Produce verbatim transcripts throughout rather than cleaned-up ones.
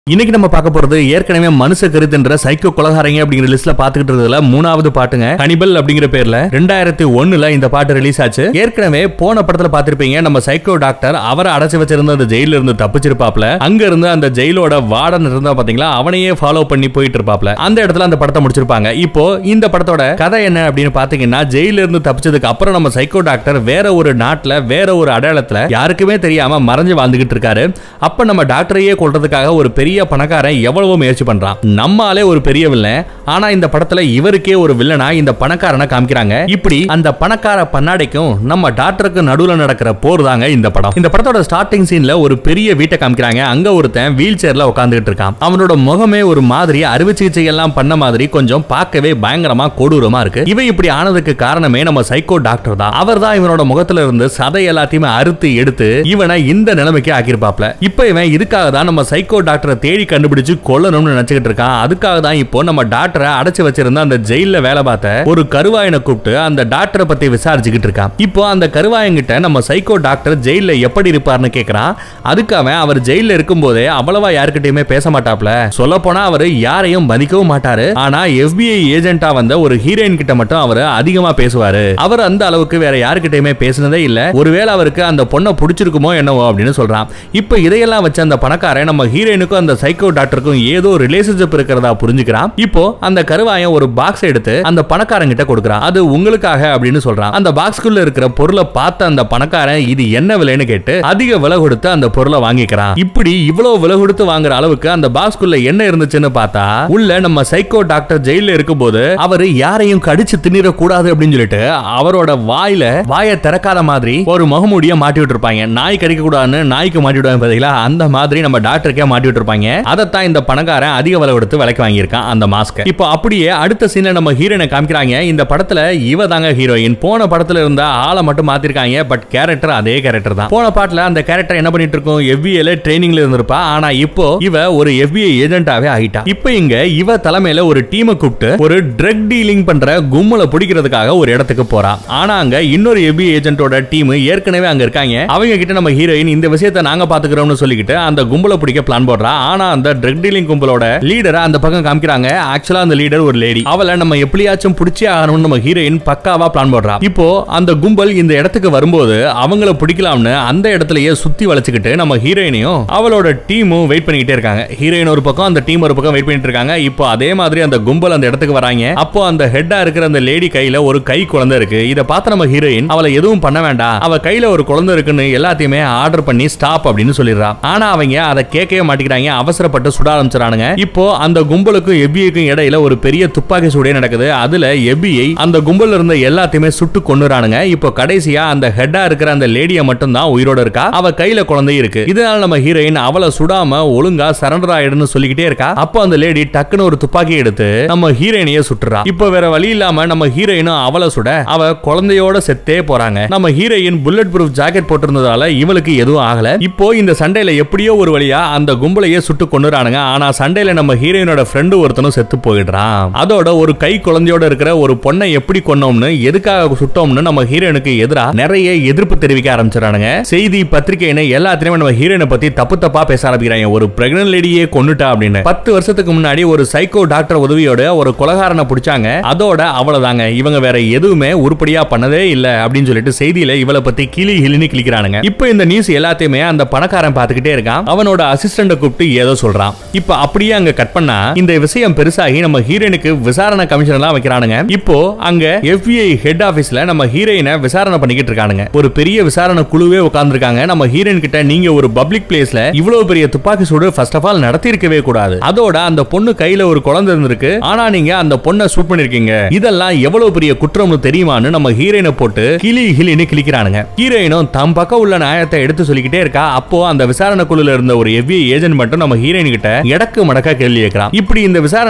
இன்னைக்கு நம்ம பார்க்க போறது ஏற்கனவே மனுஷ கருத்துன்ற சைக்கோ கொலகாரங்க அப்படிங்கிற லிஸ்ட்ல பாத்துக்கிட்டு இருந்ததுல மூணாவது பாட்டுங்க. ஹனிபல் அப்படிங்கிற பேர்ல ரெண்டாயிரத்தி ஒண்ணுல இந்த பாட்டு ரிலீஸ் ஆச்சு. ஏற்கனவே போன படத்துல பாத்திருப்பீங்க, நம்ம சைக்கோ டாக்டர் அவரை அடைச்சு வச்சிருந்த அந்த ஜெயில இருந்து தப்பிச்சிருப்பாப்ல. அங்க இருந்து அந்த ஜெயிலோட வார்டன் இருந்தா பாத்தீங்களா, அவனையே ஃபாலோ பண்ணி போயிட்டு இருப்பாப்ல. அந்த இடத்துல அந்த படத்தை முடிச்சிருப்பாங்க. இப்போ இந்த படத்தோட கதை என்ன அப்படின்னு பாத்தீங்கன்னா, ஜெயில இருந்து தப்பிச்சதுக்கு அப்புறம் நம்ம சைக்கோ டாக்டர் வேற ஒரு நாட்டுல வேற ஒரு அடையாளத்துல யாருக்குமே தெரியாம மறைஞ்சு வாழ்ந்துகிட்டு இருக்காரு. அப்ப நம்ம டாக்டரையே கொல்றதுக்காக ஒரு பெரிய பணக்காரன் எவ்வளவோ முயற்சி பண்றான். நம்மாலே ஒரு பெரிய வில்லன், ஆனா இந்த படத்துல இவருக்கே ஒரு வில்லனா இந்த பணக்காரனை காமிக்கிறாங்க. இப்படி அந்த பணக்கார பன்னாடைக்கும் நம்ம டாக்டருக்கு நடுவுல நடக்கிற போர் தாங்க இந்த படம். இந்த படத்தோட ஸ்டார்டிங் சீன்ல ஒரு பெரிய வீட்டை காமிக்கிறாங்க. அங்க ஒருத்தன் வீல் சேர்ல உட்கார்ந்துட்டு இருக்கான். அவனோட முகமே ஒரு மாதிரி அறுவை சிகிச்சை எல்லாம் பண்ண மாதிரி கொஞ்சம் பார்க்கவே பயங்கரமா கொடூரமா இருக்கு. இவன் இப்படி ஆனதுக்கு காரணமே நம்ம சைக்கோ டாக்டர் தான். அவர் தான் இவனோட முகத்துல இருந்து சதை எல்லாத்தையுமே அறுத்து எடுத்து இவனை இந்த நிலைமைக்கு ஆக்கியிருப்பாப்ல. இப்ப இவன் இதுக்காக தான் நம்ம சைக்கோ டாக்டரை தேடி கண்டுபிடிச்சு கொல்லணும்னு நினைச்சிட்டு இருக்கான். அதுக்காக தான் இப்போ நம்ம டாக்டரை அடைச்சு வச்சிருந்த அந்த ஜெயில வேலை பார்த்த ஒரு கருவாயனை கூப்பிட்டு அந்த டாக்டரை பத்தி விசாரிச்சுக்கிட்டு இருக்கான். இப்போ அந்த கருவாயங்கிட்ட நம்ம சைக்கோ டாக்டர் ஜெயில எப்படி இருப்பார்னு கேக்குறான். அதுக்காக அவர் ஜெயில இருக்கும் போதே அவ்வளவா யாருக்கிட்டயுமே பேச மாட்டாப்ல. சொல்ல போனா அவரு யாரையும் மதிக்கவும் மாட்டாரு. ஆனா எஃபிஐ ஏஜென்ட்டா வந்த ஒரு ஹீரோயின் கிட்ட மட்டும் அவர் அதிகமா பேசுவாரு. அவர் அந்த அளவுக்கு வேற யாருக்கிட்டயுமே பேசினதே இல்ல. ஒருவேளை அவருக்கு அந்த பொண்ணை பிடிச்சிருக்குமோ என்னவோ அப்படின்னு சொல்றான். இப்போ இதையெல்லாம் வச்சு அந்த பணக்காரன் நம்ம ஹீரோயினுக்கும் அந்த சைக்கோ டாக்டருக்கும் ஏதோ ரிலேஷன்ஷிப் இருக்கிறதா புரிஞ்சுக்கிறான். இப்போ அந்த கருவாயன் ஒரு பாக்ஸ் எடுத்து அந்த பணக்காரன் கிட்ட கொடுக்கறான். அது உங்களுக்காக அப்படின்னு சொல்றான். அந்த பாக்ஸ்க்குள்ள இருக்கிற பொருளை பார்த்த அந்த பணக்காரன் இது என்ன விலைன்னு கேட்டு அதிக விலை கொடுத்து அந்த பொருளை வாங்கிக்கிறான். இப்படி இவ்வளவு விலை கொடுத்து வாங்குற அளவுக்கு அந்த பாக்ஸ்க்குள்ள என்ன இருந்துச்சுன்னு பார்த்தா, உள்ள நம்ம சைக்கோ டாக்டர் ஜெயில இருக்கும்போது அவரு யாரையும் கடிச்சு திணிர கூடாது அப்படின்னு சொல்லிட்டு அவரோட வாயில வாயை திறக்காத மாதிரி ஒரு முகமூடிய மாட்டி விட்டுருப்பாங்க. நாய் கடிக்க கூடாதுன்னு நாய்க்கு மாட்டி விடுவாங்க பாத்தீங்களா, அந்த மாதிரி நம்ம டாக்டருக்கே மாட்டி விட்டுருப்பாங்க. அதத்தான் இந்த பணக்காரன் அதிக விலை கொடுத்து விலைக்கு வாங்கியிருக்கான் அந்த மாஸ்க். இப்போ அப்படியே அடுத்த சீன்ல நம்ம ஹீரோயினை காமிக்கிறாங்க. இந்த படத்துல இவ தாங்க ஹீரோயின். போன படத்துல இருந்த ஆளை மட்டும் மாத்திருக்காங்க, பட் கேரக்டர் அதே கேரக்டர் தான். போன பாட்டுல அந்த கேரக்டர் என்ன பண்ணிட்டு இருக்கும், எஃபிஐல ட்ரைனிங்ல இருந்திருப்பா. ஆனா இப்போ இவ ஒரு எஃபிஐ ஏஜென்ட்டாவே ஆயிட்டா. இப்போ இங்க இவ தலைமையில ஒரு டீமை கூப்பிட்டு ஒரு ட்ரக் டீலிங் பண்ற கும்பலை பிடிக்கிறதுக்காக ஒரு இடத்துக்கு போறா. ஆனா அங்க இன்னொரு எஃபிஐ ஏஜென்ட்டோட டீம் ஏற்கனவே அங்க இருக்காங்க. அவங்க கிட்ட நம்ம ஹீரோயின் இந்த விஷயத்தை நாங்க பாத்துக்கிறோம்னு சொல்லிக்கிட்டு அந்த கும்பலை பிடிக்க பிளான் போடுறா. ஆனா அந்த ட்ரக் டீலிங் கும்பலோட லீடரை அந்த பக்கம் காமிக்கிறாங்க. ஆக்சுவலா அந்த லீடர் ஒரு லேடி. அவளை நம்ம எப்படியாச்சும் பிடிச்சே ஆகணும்னு நம்ம ஹீரோயின் பக்காவா பிளான் போடுறா. இப்போ அந்த கும்பல் இந்த இடத்துக்கு வரும்போது அவங்கள பிடிக்கலாம்னு அந்த இடத்துலயே சுத்தி வளைச்சுக்கிட்டு நம்ம ஹீரோயினையும் அவளோட டீமும் வெயிட் பண்ணிக்கிட்டே இருக்காங்க. ஹீரோயின் ஒரு பக்கம், அந்த டீம் ஒரு பக்கம் வெயிட் பண்ணிட்டு இருக்காங்க. இப்போ அதே மாதிரி அந்த கும்பல் அந்த இடத்துக்கு வராங்க. அப்போ அந்த ஹெட்டா இருக்கிற அந்த லேடி கையில ஒரு கை குழந்தை இருக்கு. இத பார்த்த நம்ம ஹீரோயின் அவளை எதுவும் பண்ண வேண்டாம், அவ கையில ஒரு குழந்தை இருக்குன்னு எல்லாத்தையுமே ஆர்டர் பண்ணி ஸ்டாப் அப்படின்னு சொல்லிடுறா. ஆனா அவங்க அதை கேட்கவே மாட்டேங்கிறாங்க. அவசரப்பட்டு சுட ஆரம்பிச்சானுங்க. இப்போ அந்த கும்பலுக்கும் எபிஐக்கும் இடையில ஒரு பெரிய துப்பாக்கி சூடே நடக்குது. அதுல எபிஐ அந்த கும்பல்ல இருந்த எல்லாத்தையுமே சுட்டு கொன்னுறானுங்க. இப்போ கடைசியா அந்த ஹெட்டா இருக்கிற அந்த லேடிய மட்டும் தான் உயிரோட இருக்கா. அவ கையில குழந்தை இருக்கு. இதனால நம்ம ஹீரோயின் அவளை சுடாம ஒழுங்கா சரண்டர் ஆயிடுன்னு சொல்லிக்கிட்டே இருக்கா. அப்போ அந்த லேடி டக்குன்னு ஒரு துப்பாக்கி எடுத்து நம்ம ஹீரோயினையே சுட்டுறா. இப்போ வேற வழி இல்லாம நம்ம ஹீரோயினும் அவளை சுட அவ குழந்தையோட செத்தே போறாங்க. நம்ம ஹீரோயின் புல்லட் ப்ரூஃப் ஜாக்கெட் போட்டிருந்ததால இவளுக்கு எதுவும் ஆகல. இப்போ இந்த சண்டையில எப்படியோ ஒரு வழியா அந்த கும்பலையே சுட்டு கொன்னுறானுங்க. ஆனா சண்டையில நம்ம ஹீரோயினோட ஃப்ரெண்டு ஒருத்தனும் செத்து போயிடுறான். அதோட ஒரு கை குழந்தையோட இருக்கிற ஒரு பொண்ணை எப்படி கொன்னோம்னு, எதுக்காக சுட்டோம்னு நம்ம ஹீரோயினுக்கு எதிரா நிறைய எதிர்ப்பு தெரிவிக்க ஆரம்பிச்சானுங்க. செய்தி பத்திரிகைன்னு எல்லாத்திலுமே நம்ம ஹீரோயினை பத்தி தப்பு தப்பா பேச ஆரம்பிக்கிறாங்க. ஒரு பிரெக்னன்ட் லேடியே கொன்னுட்டா அப்படின்னு. பத்து வருஷத்துக்கு முன்னாடி ஒரு சைக்கோ டாக்டர் உதவியோட ஒரு கொலகாரனை பிடிச்சாங்க. அதோட அவ்வளவுதாங்க, இவங்க வேற எதுவுமே உருப்படியா பண்ணதே இல்ல அப்படின்னு சொல்லிட்டு செய்தியில இவளை பத்தி கிளி கிளின்னு கிளிக்கிறானுங்க. இப்போ இந்த நியூஸ் எல்லாத்தையுமே அந்த பணக்காரன் பார்த்துக்கிட்டே இருக்கான். அவனோட அசிஸ்டன்ட கூப்பிட்டு ஏதோ சொல்றான். இப்போ அப்படியே அங்க கட் பண்ணா இந்த விஷயம் பெருசாகி நம்ம ஹீரோயினுக்கு விசாரணை கமிஷன் எல்லாம் வைக்கிறானுங்க. இப்போ அங்க எஃபிஐ ஹெட் ஆபீஸ்ல நம்ம ஹீரோயினை விசாரணை பண்ணிக்கிட்டு இருக்கானுங்க. ஒரு பெரிய விசாரணை குழுவே உட்கார்ந்துருக்காங்க. நம்ம ஹீரோயின் கிட்ட நீங்க ஒரு பப்ளிக் பிளேஸ்ல இவ்வளவு பெரிய துப்பாக்கி சூடு ஃபர்ஸ்ட் ஆஃப் ஆல் நடத்தி இருக்கவே கூடாது. அதோட அந்த பொண்ணு கையில ஒரு குழந்தை இருந்திருக்கு. ஆனா நீங்க அந்த பொண்ணை ஷூட் பண்ணிருக்கீங்க. இதெல்லாம் எவ்வளவு பெரிய குற்றம்னு தெரியுமான்னு நம்ம ஹீரோயினை போட்டு கிளி கிளின்னு கிளிக்கிறானுங்க. ஹீரோயினும் தம் பக்கம் உள்ள நியாயத்தை எடுத்து சொல்லிக்கிட்டே இருக்கா. அப்போ அந்த விசாரணை குழுல இருந்த ஒரு எஃபிஐ ஏஜென்ட் மட்டும் நம்ம ஹீரோயின் கிட்ட எடக்கு மடக்கா கேள்வி கேட்கறான். இப்படி இந்த விசாரணை நடந்துகிட்டு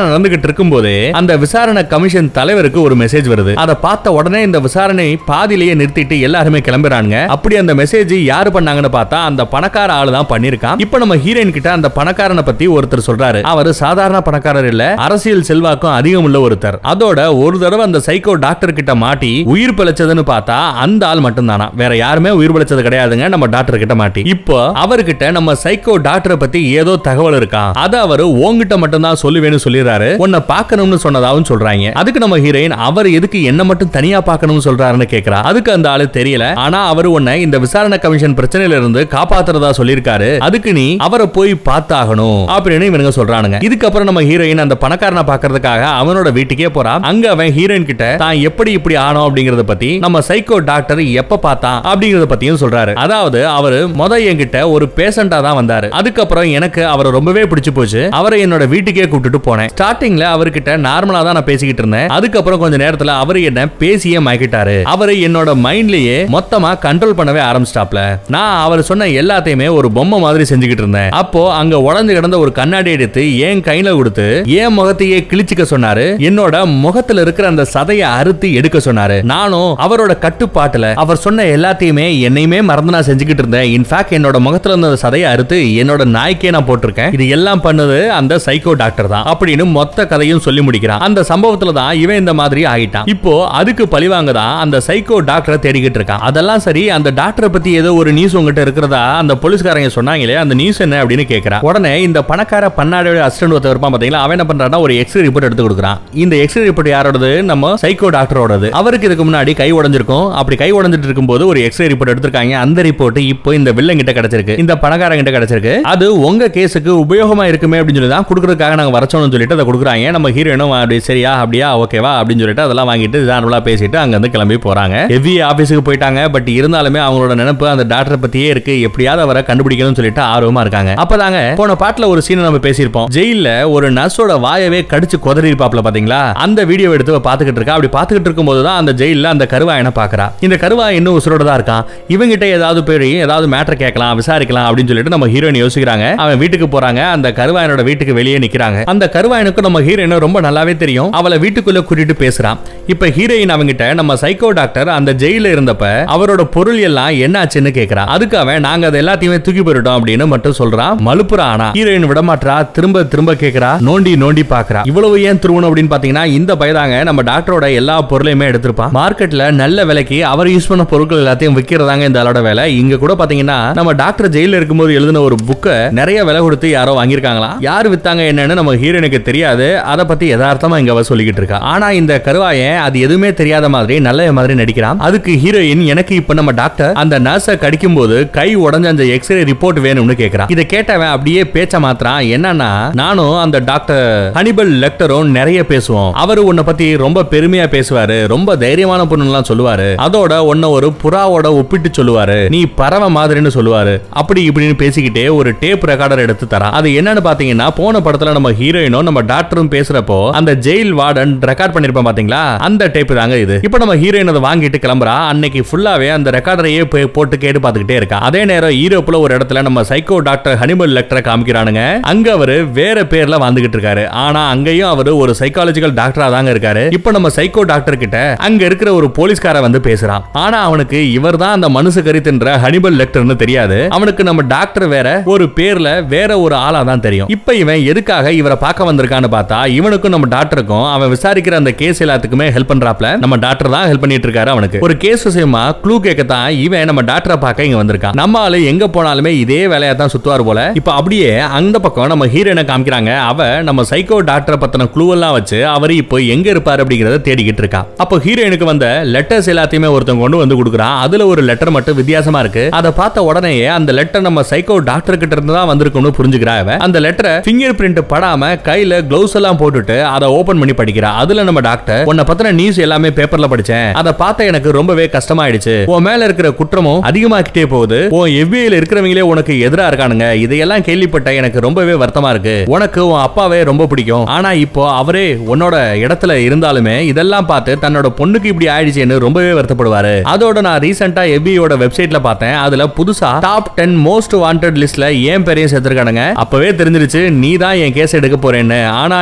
இருக்கும்போது அந்த விசாரணை கமிஷன் தலைவருக்கு ஒரு மெசேஜ் வருது. அதை பார்த்த உடனே இந்த விசாரணை பாதியிலேயே நிறுத்திட்டு எல்லாருமே கிளம்புறாங்க. அப்படி அந்த மெசேஜ் யாரு பண்ணாங்கன்னு பார்த்தா அந்த பணக்கார ஆளு தான் பண்ணிருக்கான். இப்போ நம்ம ஹீரோயின் கிட்ட அந்த பணக்காரனை பத்தி ஒருத்தர் சொல்றாரு. அவர் சாதாரண பணக்காரர் இல்ல, அரசியல் செல்வாக்கும் அதிகம் உள்ள ஒருத்தர். அதோட ஒரு தடவை அந்த சைக்கோ டாக்டர் கிட்ட மாட்டி உயிர் பிழைச்சதுன்னு பார்த்தா அந்த ஆள் மட்டும் தானா, வேற யாருமே உயிர் பிழைச்சது கிடையாதுங்க. நம்ம டாக்டர் கிட்ட மாட்டி இப்போ அவர்கிட்ட நம்ம சைக்கோ டாக்டரை பத்தி ஏதோ தகவல் இருக்கா, அத அவரு உன்கிட்ட மட்டும் தான் சொல்லுவேன்னு சொல்லிடுறாரு. உன்னை பார்க்கணும்னு சொன்னதாவும் சொல்றாங்க. அதுக்கு நம்ம ஹீரோயின் அவர் எதுக்கு என்ன மட்டும் தனியா பார்க்கணும்னு சொல்றாருன்னு கேக்குறா. அதுக்கு அந்த ஆளு தெரியல, ஆனா அவர் உன்னை இந்த விசாரணை கமிஷன் பிரச்சனையில இருந்து காப்பாத்துறதா சொல்லிருக்காரு, அதுக்கு நீ அவரை போய் பார்த்தாகணும் அப்படின்னு இவனுங்க சொல்றானுங்க. இதுக்கப்புறம் நம்ம ஹீரோயின் அந்த பணக்காரனை பார்க்கறதுக்காக அவனோட வீட்டுக்கே போறா. அங்க அவன் ஹீரோயின் கிட்ட தான் எப்படி இப்படி ஆனோம் அப்படிங்கறத பத்தி நம்ம சைக்கோ டாக்டர் எப்ப பார்த்தான் அப்படிங்கறத பத்தியும் சொல்றாரு. அதாவது அவரு முத என்கிட்ட ஒரு பேஷண்டா தான் வந்தாரு, அதுக்கப்புறம் எனக்கு அவரை ரொம்பவே பிடிச்சு போச்சு, அவரை என்னோட வீட்டுக்கே கூட்டிட்டு போனேன். ஸ்டார்டிங்ல அவர்கிட்ட நார்மலா தான் நான் பேசிக்கிட்டு இருந்தேன், அதுக்கப்புறம் கொஞ்ச நேரத்துல அவர் என்ன பேசியே மயக்கிட்டாரு. அவரை என்னோட மைண்ட்லயே மொத்தமா கண்ட்ரோல் பண்ணவே ஆரம்பிச்சிட்டாப்ல. நான் அவர் சொன்ன எல்லாத்தையுமே ஒரு பொம்மை மாதிரி செஞ்சுக்கிட்டு இருந்தேன். அப்போ அங்க உடஞ்சு கிடந்த ஒரு கண்ணாடி எடுத்து என் கையில கொடுத்து என் முகத்தையே கிழிச்சுக்க சொன்னாரு. என்னோட முகத்துல இருக்கிற அந்த சதையை அறுத்து எடுக்க சொன்னாரு. நானும் அவரோட கட்டுப்பாட்டுல அவர் சொன்ன எல்லாத்தையுமே என்னையுமே மறந்து நான் செஞ்சுக்கிட்டு இருந்தேன். இன்ஃபேக்ட் என்னோட முகத்துல இருந்த சதையை அறுத்து என்னோட நாய்க்கே நான் போட்டிருக்கேன். இது எல்லாம் பண்ணது அந்த சைக்கோ டாக்டர் தான் அப்படின்னு மொத்த கதையும் சொல்லி முடிக்கிறான். அந்த சம்பவத்துல தான் இவன் இந்த மாதிரி ஆயிட்டான். இப்போ அதுக்கு பழிவாங்க தான் அந்த சைக்கோ டாக்டரை தேடிக்கிட்டு இருக்கான். அதெல்லாம் சரி, அந்த டாக்டரை பத்தி ஏதோ ஒரு நியூஸ் உங்ககிட்ட இருக்கிறதா அந்த போலீஸ்காரங்க சொன்னாங்களே, அந்த நியூஸ் என்ன அப்படின்னு கேக்குறான். உடனே இந்த பணக்கார பன்னாடியோட அசிஸ்டன்ட் ஒருத்தர் இருப்பான் பாத்தீங்களா, அவன் என்ன பண்றான்னா ஒரு எக்ஸ்ரே ரிப்போர்ட் எடுத்து கொடுக்குறான். இந்த எக்ஸ்ரே ரிப்போர்ட் யாரோடது? நம்ம சைக்கோ டாக்டரோடது. அவருக்கு இதுக்கு முன்னாடி கை உடைஞ்சிருக்கும். அப்படி கை உடைஞ்சிட்டு இருக்கும்போது ஒரு எக்ஸ்ரே ரிப்போர்ட் எடுத்திருக்காங்க. அந்த ரிப்போர்ட் இப்போ இந்த வில்லன் கிட்ட கிடைச்சிருக்கு, இந்த பணக்காரங்க கிட்ட கிடைச்சிருக்கு. அது உங்க கேஸுக்கு உபயோகமா இருக்குமே அப்படின்னு சொல்லி தான் கொடுக்கறதுக்காக நாங்க வரச்சோம்னு சொல்லிட்டு அதை கொடுக்குறாங்க. நம்ம ஹீரோயினும் அப்படி சரியா அப்படியா ஓகேவா அப்படின்னு சொல்லிட்டு அதெல்லாம் வாங்கிட்டு நார்மலா பேசிட்டு அங்க இருந்து கிளம்பி போறாங்க. ஹெவி ஆபீஸுக்கு போயிட்டாங்க. பட் இருந்தாலுமே அவங்களோட நினைப்பு அந்த டாக்டரை பத்தியே இருக்கு, எப்படியாவது அவரை கண்டுபிடிக்கணும்னு சொல்லிட்டு ஆர்வமா இருக்காங்க. அப்பதாங்க போன பாட்டுல ஒரு சீன் நம்ம பேசியிருப்போம். ஜெயில ஒரு நர்ஸோட வாயவே கடிச்சு கொதறி இருப்பாப்ல பாத்தீங்களா, அந்த வீடியோ எடுத்து பாத்துக்கிட்டு இருக்கா. அப்படி பாத்துக்கிட்டு இருக்கும்போது தான் அந்த ஜெயில அந்த கருவாயனை பாக்குறா. இந்த கருவாய் இன்னும் உசுரோட தான் இருக்கான். இவங்கிட்ட ஏதாவது பேர் ஏதாவது மேட்டர் கேட்கலாம் விசாரிக்கலாம் அப்படின்னு சொல்லிட்டு நம்ம ஹீரோயின் யோசிக்கிறாங்க. அவன் வீட்டுக்கு போறாங்க. அந்த கருவாயனோட வீட்டுக்கு வெளியே நிக்கிறாங்க. அந்த கருவாயனுக்கு நம்ம ஹீரோயின் ரொம்ப நல்லாவே தெரியும். அவளை வீட்டுக்குள்ள கூட்டிட்டு பேசுறான். இப்ப ஹீரோயின் அவங்கிட்ட நம்ம சைக்கோ டாக்டர் அந்த ஜெயில இருந்தப்ப அவரோட பொருள் எல்லாம் என்னாச்சுன்னு கேக்குறா. அதுக்கு அவன் நாங்க அதை எல்லாத்தையுமே தூக்கி போயிட்டோம் அப்படின்னு மட்டும் சொல்றான். மலுப்புறா. ஆனா ஹீரோயின் விடமாட்டா. திரும்ப திரும்ப கேக்குறா. நோண்டி நோண்டி பாக்குறா. இவ்வளவு ஏன் திருவணும் அப்படின்னு பாத்தீங்கன்னா இந்த பயதாங்க நம்ம டாக்டரோட எல்லா பொருளையுமே எடுத்திருப்பான். மார்க்கெட்ல நல்ல விலைக்கு அவர் யூஸ் பண்ண பொருட்கள் எல்லாத்தையும் விக்கிறதாங்க இந்த ஆளோட வேலை. இங்க கூட பாத்தீங்கன்னா நம்ம டாக்டர் ஜெயில இருக்கும்போது எழுதின ஒரு புக்கை நிறைய விலை கொடுத்து யாரோ வாங்கியிருக்காங்களா. யார் வித்தாங்க என்னன்னு நம்ம ஹீரோயினுக்கு தெரியாது. அதை பத்தி யதார்த்தமா இங்க அவ சொல்லிக்கிட்டு இருக்கா. ஆனா இந்த கருவாயன் அது எதுவுமே தெரியாத மாதிரி நல்ல மாதிரி நடிக்கிறான். அதுக்கு ஹீரோயின் எனக்கு இப்ப நம்ம டாக்டர் அந்த நர்ஸை கடிக்கும் போது கை உடஞ்ச அந்த எக்ஸ்ரே ரிப்போர்ட் வேணும்னு கேக்குறான். இதை கேட்டவன் அப்படியே பேச்ச மாத்திரான். என்னன்னா நானும் அந்த டாக்டர் ஹனிபல் லெக்டரும் நிறைய பேசுவோம். அவரு உன்னை பத்தி ரொம்ப பெருமையா பேசுவாரு, ரொம்ப தைரியமான பொண்ணுலாம் சொல்லுவாரு. அதோட உன்னை ஒரு புறாவோட ஒப்பிட்டு சொல்லுவாரு, நீ பறவை மாதிரின்னு சொல்லுவாரு. அப்படி இப்படின்னு பேசிக்கிட்டே ஒரு டேப் ரெக்கார்டர் எடுத்து தரான். அது என்னன்னு பாத்தீங்கன்னா போன படத்துல நம்ம ஹீரோயினும் நம்ம டாக்டரும் பேசுறப்போ அந்த ஜெயில் வார்டன் ரெக்கார்ட் பண்ணிருப்பான் பாத்தீங்களா, அந்த டேப் தாங்க இது. இப்போ நம்ம ஹீரோயின் அதை வாங்கிட்டு கிளம்புறா. அன்னைக்கு ஃபுல்லாவே அந்த ரெக்கார்டரையே போட்டு கேட்டு பார்த்துக்கிட்டே இருக்கா. அதே நேரம் யூரோப்ல ஒரு இடத்துல நம்ம சைக்கோ டாக்டர் ஹனிபல் லெக்டரை காமிக்கிறானுங்க. அங்க அவரு வேற பேர்ல வந்துகிட்டு இருக்காரு. ஆனா அங்கேயும் அவரு ஒரு சைக்காலஜிக்கல் டாக்டரா தாங்க இருக்காரு. இப்போ நம்ம சைக்கோ டாக்டர் கிட்ட அங்க இருக்கிற ஒரு போலீஸ்கார வந்து பேசுறான். ஆனா அவனுக்கு இவர் தான் அந்த மனுஷ கரித்தின்ற ஹனிபல் லெக்டர்னு தெரியாது. அவனுக்கு நம்ம டாக்டர் வேற ஒரு பேர்ல வேற ஒரு ஆளா தான் தெரியும். இப்போ இவன் எதுக்காக இவரை பார்க்க வந்திருக்கான்னு பார்த்தா இவனுக்கும் நம்ம டாக்டருக்கும் அவன் விசாரிக்கிற அந்த கேஸ் எல்லாத்துக்குமே ஹெல்ப் பண்றாப்ல. நம்ம டாக்டர் தான் ஹெல்ப் பண்ணிட்டு இருக்காரு. அவனுக்கு ஒரு கேஸ் விஷயமா க்ளூ கேட்கத்தான் இவன் நம்ம டாக்டரை பார்க்க இங்க வந்திருக்கான். நம்ம ஆளு எங்க போனாலுமே இதே வேலையா தான் சுத்துவார் போல. இப்போ அப்படியே அந்த பக்கம் நம்ம ஹீரோயினை காமிக்கிறாங்க. அவ நம்ம சைக்கோ டாக்டரை பத்தின க்ளூ எல்லாம் வச்சு அவர் இப்போ எங்க இருப்பாரு அப்படிங்கறத தேடிக்கிட்டு இருக்கா. அப்போ ஹீரோயினுக்கு வந்த லெட்டர்ஸ் எல்லாத்தையுமே ஒருத்தன் கொண்டு வந்து கொடுக்குறான். அதுல ஒரு லெட்டர் மட்டும் வித்தியாசமா இருக்கு. அதை பார்த்த உடனே அந்த லெட்டர் நம்ம சைக்கோ டாக்டர் கிட்ட இருந்து தான் வந்திருக்கும்னு புரிஞ்சுக்கிறா. அந்த லெட்டரை ஃபிங்கர் பிரிண்ட் படாம கையில கிளவுஸ் எல்லாம் போட்டுட்டு அதை ஓபன் பண்ணி படிக்கிறா. அதுல நம்ம டாக்டர் உன்னை பத்தின நியூஸ் எல்லாமே பேப்பர்ல படிச்சேன், அதை பார்த்த எனக்கு ரொம்பவே கஷ்டமாயிடுச்சு. உன் மேல இருக்கிற குற்றமும் அதிகமாக்கிட்டே போகுது. உன் எஃபிஐல இருக்கிறவங்களே உனக்கு எதிரா இருக்கானுங்க. இதையெல்லாம் கேள்விப்பட்ட எனக்கு ரொம்பவே வருத்தமா இருக்கு. உனக்கு உன் அப்பாவே ரொம்ப பிடிக்கும். ஆனா இப்போ அவரே உன்னோட இடத்துல இருந்தாலுமே இதெல்லாம் பார்த்து தன்னோட பொண்ணுக்கு இப்படி ஆயிடுச்சுன்னு ரொம்பவே வருத்தப்படுவாரு. அதோட நான் ரீசெண்டா எஃபிஐயோட வெப்சைட்ல பார்த்தேன். அதுல புதுசா டாப் டென் மோஸ்ட் வாண்டட் லிஸ்ட்ல ஏன் பெரிய சேர்த்திருக்கானுங்க. அப்பவே தெரிஞ்சிருச்சு நீ தான் என் கேஸ் எடுக்க போறேன்னு. ஆனா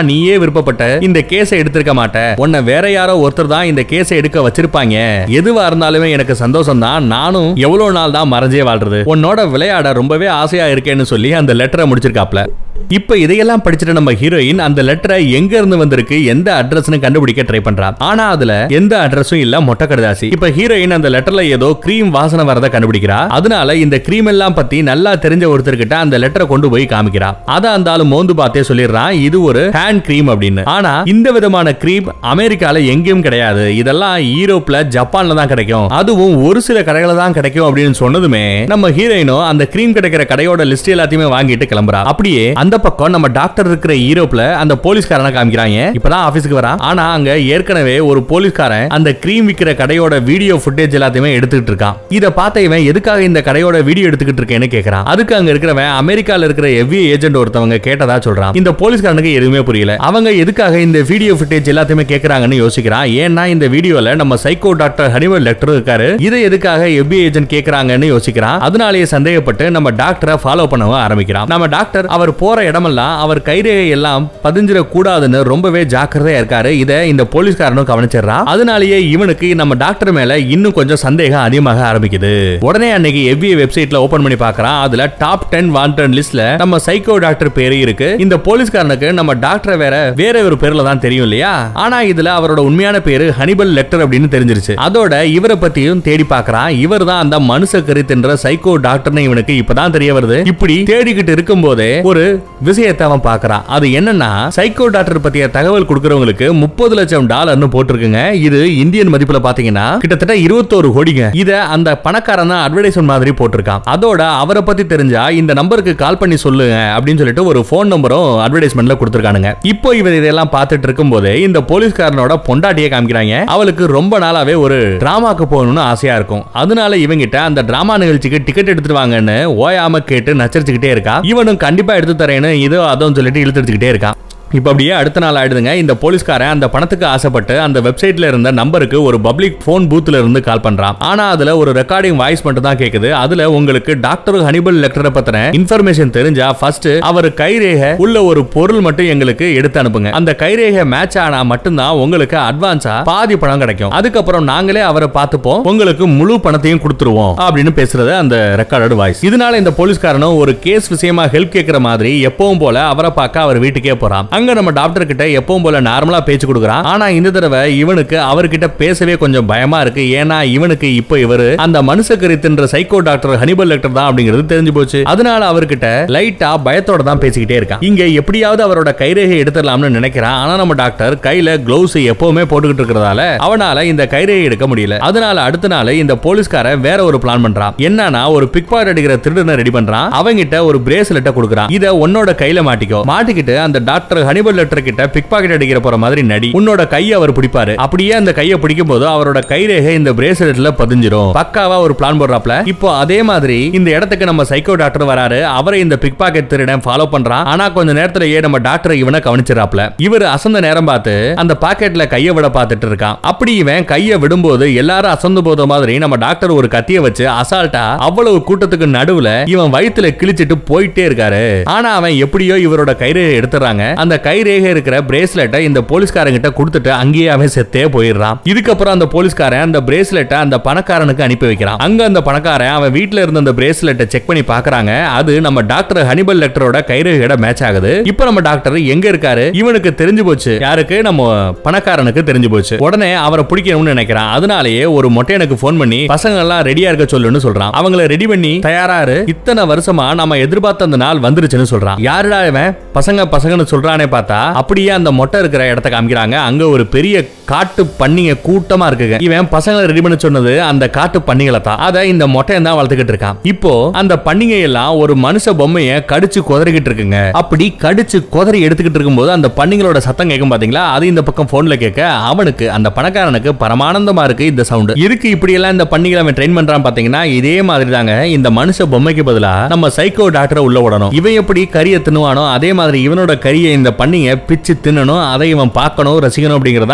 நீயே விருப்பப்பட்ட இந்த கேஸை எடுத்திருக்க மாட்ட, உன்னை வேற யாரோ ஒருத்தர் தான் இந்த கேஸை எடுக்க வச்சிருப்பாங்க. எதுவா இருந்தாலுமே எனக்கு சந்தோஷம் தான், நானும் எவ்வளவு நாள் தான் மறைஞ்சே வாழ்றது, உன்னோட விளையாட ரொம்பவே ஆசையா இருக்கேன்னு சொல்லி அந்த லெட்டரை முடிச்சிருக்காப்ல. இப்ப இதையெல்லாம் படிச்சுட்டு நம்ம ஹீரோயின் அந்த லெட்டரை எங்க இருந்து வந்திருக்கு, எந்த அட்ரஸ்னு கண்டுபிடிக்க ட்ரை பண்றா. ஆனா அதுல எந்த அட்ரஸும் இல்ல, மொட்டை கடுதாசி. இப்ப ஹீரோயின் அந்த லெட்டர்ல ஏதோ கிரீம் வாசனை வரத கண்டுபிடிக்கிறா. அதனால இந்த கிரீம் எல்லாம் பத்தி நல்லா தெரிஞ்ச ஒருத்தர்கிட்ட அந்த லெட்டரை கொண்டு போய் காமிக்கிறா. அத அந்த ஆளு மோந்து பார்த்தே சொல்லிடுறான், இது ஒரு ஹேண்ட் கிரீம் அப்படின்னு. ஆனா இந்த விதமான கிரீம் அமெரிக்கால எங்கேயும் கிடையாது, இதெல்லாம் யூரோப்ல ஜப்பான்ல தான் கிடைக்கும், அதுவும் ஒரு சில கடைகள தான் கிடைக்கும் அப்படின்னு சொன்னதுமே நம்ம ஹீரோயினோ அந்த கிரீம் கிடைக்கிற கடையோட லிஸ்ட் எல்லாத்தையுமே வாங்கிட்டு கிளம்புறா. அப்படியே அந்த பக்கம் நம்ம டாக்டர் இருக்கிற யூரோப்ல அந்த போலீஸ்காரனை காமிக்கிறாங்க. இப்பதான் ஆபீஸ்க்கு வரா. ஆனா அங்க ஏற்கனவே ஒரு போலீஸ்காரன் அந்த கிரீம் விக்கிற கடையோட வீடியோ ஃபுட்டேஜ் எல்லாத்தையுமே எடுத்துக்கிட்டு இருக்கான். இத பார்த்த இவன் எதுக்காக இந்த கடையோட வீடியோ எடுத்துக்கிட்டு இருக்கேன்னு கேக்குறான். அதுக்கு அங்க இருக்கிறவன் அமெரிக்கால இருக்கிற எஃப்பிஐ ஏஜென்ட் ஒருத்தவங்க கேட்டதா சொல்றான். இந்த போலீஸ்காரனுக்கு எதுவுமே புரியல. அவங்க எதுக்காக இந்த வீடியோ ஃபுட்டேஜ் எல்லாத்தையுமே கேக்குறாங்கன்னு யோசிக்கிறான். ஏன்னா இந்த வீடியோல நம்ம சைக்கோ டாக்டர் ஹனிபல் லெக்டர் இருக்காரு, இதை எதுக்காக எஃப்பிஐ ஏஜென்ட் கேக்குறாங்கன்னு யோசிக்கிறான். அதனாலேயே சந்தேகப்பட்டு நம்ம டாக்டரை ஃபாலோ பண்ணவும் ஆரம்பிக்கிறான். நம்ம டாக்டர் அவர் போற இடமெல்லாம் அவர் கைரேகை எல்லாம் பதிஞ்சிட கூடாதுன்னு ரொம்பவே ஜாக்கிரதையா இருக்காரு. இத இந்த போலீஸ்காரனும் கவனிச்சிடறான். அதனாலேயே இவனுக்கு நம்ம டாக்டர் மேல இன்னும் கொஞ்சம் சந்தேகம் அதிகமாக ஆரம்பிக்குது. உடனே அன்னைக்கு எஃப்பிஐ வெப்சைட்ல ஓபன் பண்ணி பார்க்கறான். அதுல டாப் டென் வாண்டட் லிஸ்ட்ல நம்ம சைக்கோ டாக்டர் பேரு இருக்கு. இந்த போலீஸ்காரனுக்கு நம்ம டாக்டர் வேற வேற ஒரு பேர்ல தான் தெரியும் இல்லையா. ஆனா இதுல அவரோட உண்மையான பேரு ஹனிபல் லெக்டர் அப்படின்னு தெரிஞ்சிருச்சு. அதோட இவரை பத்தியும் தேடி பார்க்கறான். இவர் தான் அந்த மனுஷ கரித்துன்ற சைக்கோ டாக்டர்னு இவனுக்கு இப்பதான் தெரிய வருது. இப்படி தேடிக்கிட்டு இருக்கும் போதே ஒரு விஷயத்தை அவன் பார்க்கறான். அது என்னன்னா சைக்கோ டாக்டர் பத்திய தகவல் கொடுக்கறவங்களுக்கு முப்பது லட்சம் டாலர்னு போட்டிருக்குங்க. இது இந்தியன் மதிப்புல பாத்தீங்கன்னா கிட்டத்தட்ட இருபத்தொரு கோடிங்க. இத அந்த பணக்காரன் தான் அட்வர்டைஸ்மென்ட் மாதிரி போட்டிருக்கான். அதோட அவரை பத்தி தெரிஞ்சா இந்த நம்பருக்கு கால் பண்ணி சொல்லுங்க அப்படின்னு சொல்லிட்டு ஒரு போன் நம்பரும் அட்வர்டைஸ்மென்ட்ல கொடுத்திருக்கானுங்க. இப்போ இவர் இதெல்லாம் பார்த்துட்டு இருக்கும் போதே இந்த போலீஸ்காரனோட பொண்டாட்டியை காமிக்கிறாங்க. அவளுக்கு ரொம்ப நாளாவே ஒரு டிராமாக்கு போகணும்னு ஆசையா இருக்கும். அதனால இவங்கிட்ட அந்த டிராமா நிகழ்ச்சிக்கு டிக்கெட் எடுத்துட்டு வாங்கன்னு ஓயாம கேட்டு நச்சரிச்சுக்கிட்டே இருக்கா. இவனும் கண்டிப்பா எடுத்து தரேன்னு இதோ அதுவும் சொல்லிட்டு இழுத்துக்கிட்டே இருக்கான். இப்ப அப்படியே அடுத்த நாள் ஆயிடுதுங்க. இந்த போலீஸ்காரன் அந்த பணத்துக்கு ஆசைப்பட்டு அந்த வெப்சைட்ல இருந்த நம்பருக்கு ஒரு பப்ளிக் போன் பூத்ல இருந்து கால் பண்றான். ஆனா அதுல ஒரு ரெக்கார்டிங் வாய்ஸ் மட்டும் தான் கேக்குது. அதுல உங்களுக்கு டாக்டர் ஹனிபல் லெக்டரை பத்தின இன்ஃபர்மேஷன் தெரிஞ்சா ஃபர்ஸ்ட் அவர் கைரேகை உள்ள ஒரு பொருள் மட்டும் எங்களுக்கு எடுத்து அனுப்புங்க. அந்த கைரேகை மேட்ச் ஆனா மட்டும்தான் உங்களுக்கு அட்வான்ஸா பாதி பணம் கிடைக்கும். அதுக்கப்புறம் நாங்களே அவரை பார்த்துப்போம், உங்களுக்கு முழு பணத்தையும் கொடுத்துருவோம் அப்படின்னு பேசுறது அந்த ரெக்கார்டட் வாய்ஸ். இதனால இந்த போலீஸ்காரனும் ஒரு கேஸ் விஷயமா ஹெல்ப் கேட்கிற மாதிரி எப்பவும் போல அவரை பார்க்க அவர் வீட்டுக்கே போறான். அங்க நம்ம டாக்டர் கிட்ட எப்பவும் போல நார்மலா பேச்சு கொடுக்கறான். ஆனா இந்த தடவை இவனுக்கு அவர்கிட்ட பேசவே கொஞ்சம் பயமா இருக்கு. ஏன்னா இவனுக்கு இப்போ இவரு அந்த மனுஷ கரித்துன்ற சைக்கோ டாக்டர் ஹனிபல் லெக்டர் தான் அப்படிங்கிறது தெரிஞ்சு போச்சு. அதனால அவர்கிட்ட லைட்டா பயத்தோட தான் பேசிக்கிட்டே இருக்கான். இங்க எப்படியாவது அவரோட கைரேகை எடுத்துடலாம்னு நினைக்கிறான். ஆனா நம்ம டாக்டர் கையில கிளவுஸ் எப்பவுமே போட்டுக்கிட்டு இருக்கிறதால அவனால இந்த கைரேகை எடுக்க முடியல. அதனால அடுத்த நாள் இந்த போலீஸ்கார வேற ஒரு பிளான் பண்றான். என்னன்னா ஒரு பிக் பாக்கெட் அடிக்கிற திருடனை ரெடி பண்றான். அவங்கிட்ட ஒரு பிரேஸ்லெட்டை கொடுக்கறான். இத உன்னோட கையில மாட்டிக்கோ, மாட்டிக்கிட்டு அந்த டாக்டர் ஹனிபல் லெக்டர் கிட்ட பிக் பாக்கெட் அடிக்கிற போற மாதிரி நடி, உன்னோட கையை அவர் பிடிப்பாரு. அப்படியே அந்த கையை பிடிக்கும் போது அவரோட கைரேகை இந்த பிரேஸ்லெட்ல பதிஞ்சிரும். பக்காவா ஒரு பிளான் போடுறாப்ல. இப்போ அதே மாதிரி இந்த இடத்துக்கு நம்ம சைக்கோ டாக்டர் வராரு. அவரை இந்த பிக் பாக்கெட் திருடன் ஃபாலோ பண்றான். ஆனா கொஞ்ச நேரத்திலேயே நம்ம டாக்டர் இவனை கவனிச்சிராப்ல. இவர் அசந்த நேரம் பார்த்து அந்த பாக்கெட்ல கையை விட பார்த்துட்டு இருக்கான். அப்படி இவன் கையை விடும்போது எல்லாரும் அசந்து போத மாதிரி நம்ம டாக்டர் ஒரு கத்தியை வச்சு அசால்ட்டா அவ்வளவு கூட்டத்துக்கு நடுவுல இவன் வயித்துல கிழிச்சிட்டு போயிட்டே இருக்காரு. ஆனா அவன் எப்படியோ இவரோட கைரேகை எடுத்துறாங்க. அந்த கைரேகை இருக்கிற பிரேஸ்லெட்டை இந்த போலீஸ்காரங்கிட்ட கொடுத்துட்டு அங்கேயே அவன் செத்தே போயிடுறான். இதுக்கப்புறம் அந்த போலீஸ்காரன் அந்த பிரேஸ்லெட்டை அந்த பணக்காரனுக்கு அனுப்பி வைக்கிறான். அங்க அந்த பணக்காரன் அவன் வீட்டுல இருந்த அந்த பிரேஸ்லெட்டை செக் பண்ணி பாக்குறாங்க. அது நம்ம டாக்டர் ஹனிபல் லெக்டரோட கைரேகையோட மேட்ச் ஆகுது. இப்போ நம்ம டாக்டர் எங்க இருக்காரு இவனுக்கு தெரிஞ்சு போச்சு. யாருக்கு? நம்ம பணக்காரனுக்கு தெரிஞ்சு போச்சு. உடனே அவரை பிடிக்கணும்னு நினைக்கிறான். அதனாலேயே ஒரு மொட்டையனுக்கு போன் பண்ணி பசங்க எல்லாம் ரெடியா இருக்க சொல்லுன்னு சொல்றான். அவங்கள ரெடி பண்ணி தயாராரு, இத்தனை வருஷமா நம்ம எதிர்பார்த்த அந்த நாள் வந்துருச்சுன்னு சொல்றான். யாருடா இவன் பசங்க பசங்கன்னு சொல்றானே பார்த்தா அப்படியே அந்த மொட்டை இருக்கிற இடத்தை காமிக்கிறாங்க. அங்க ஒரு பெரிய காட்டு பன்னிங்க கூட்டமா இருக்குங்க. இவன் பசங்களை ரெடி பண்ண சொன்னது அந்த காட்டு பன்னிகளை தான். அத இந்த மொட்டையன் தான் வளர்த்துக்கிட்டு இருக்கான். இப்போ அந்த பன்னிங்க எல்லாம் ஒரு மனுஷ பொம்மையை கடிச்சு குதறிக்கிட்டு இருக்குங்க. அப்படி கடிச்சு குதறி எடுத்துக்கிட்டு இருக்கும்போது அந்த பன்னிங்களோட சத்தம் கேட்கும் பாத்தீங்களா, அது இந்த பக்கம் போன்ல கேட்க அவனுக்கு அந்த பணக்காரனுக்கு பரமானந்தமா இருக்கு இந்த சவுண்ட். இருக்கு இப்படி எல்லாம் இந்த பன்னிகளை அவன் ட்ரெயின் பண்றான் பாத்தீங்கன்னா. இதே மாதிரி தாங்க இந்த மனுஷ பொம்மைக்கு பதிலா நம்ம சைக்கோ டாக்டரை உள்ள விடணும். இவன் எப்படி கரியை தின்னுவானோ அதே மாதிரி இவனோட கரியை இந்த பன்னிங்க பிச்சு தின்னணும். அதை இவன் பார்க்கணும் ரசிக்கணும் அப்படிங்கறதா இவனோட பிளான்.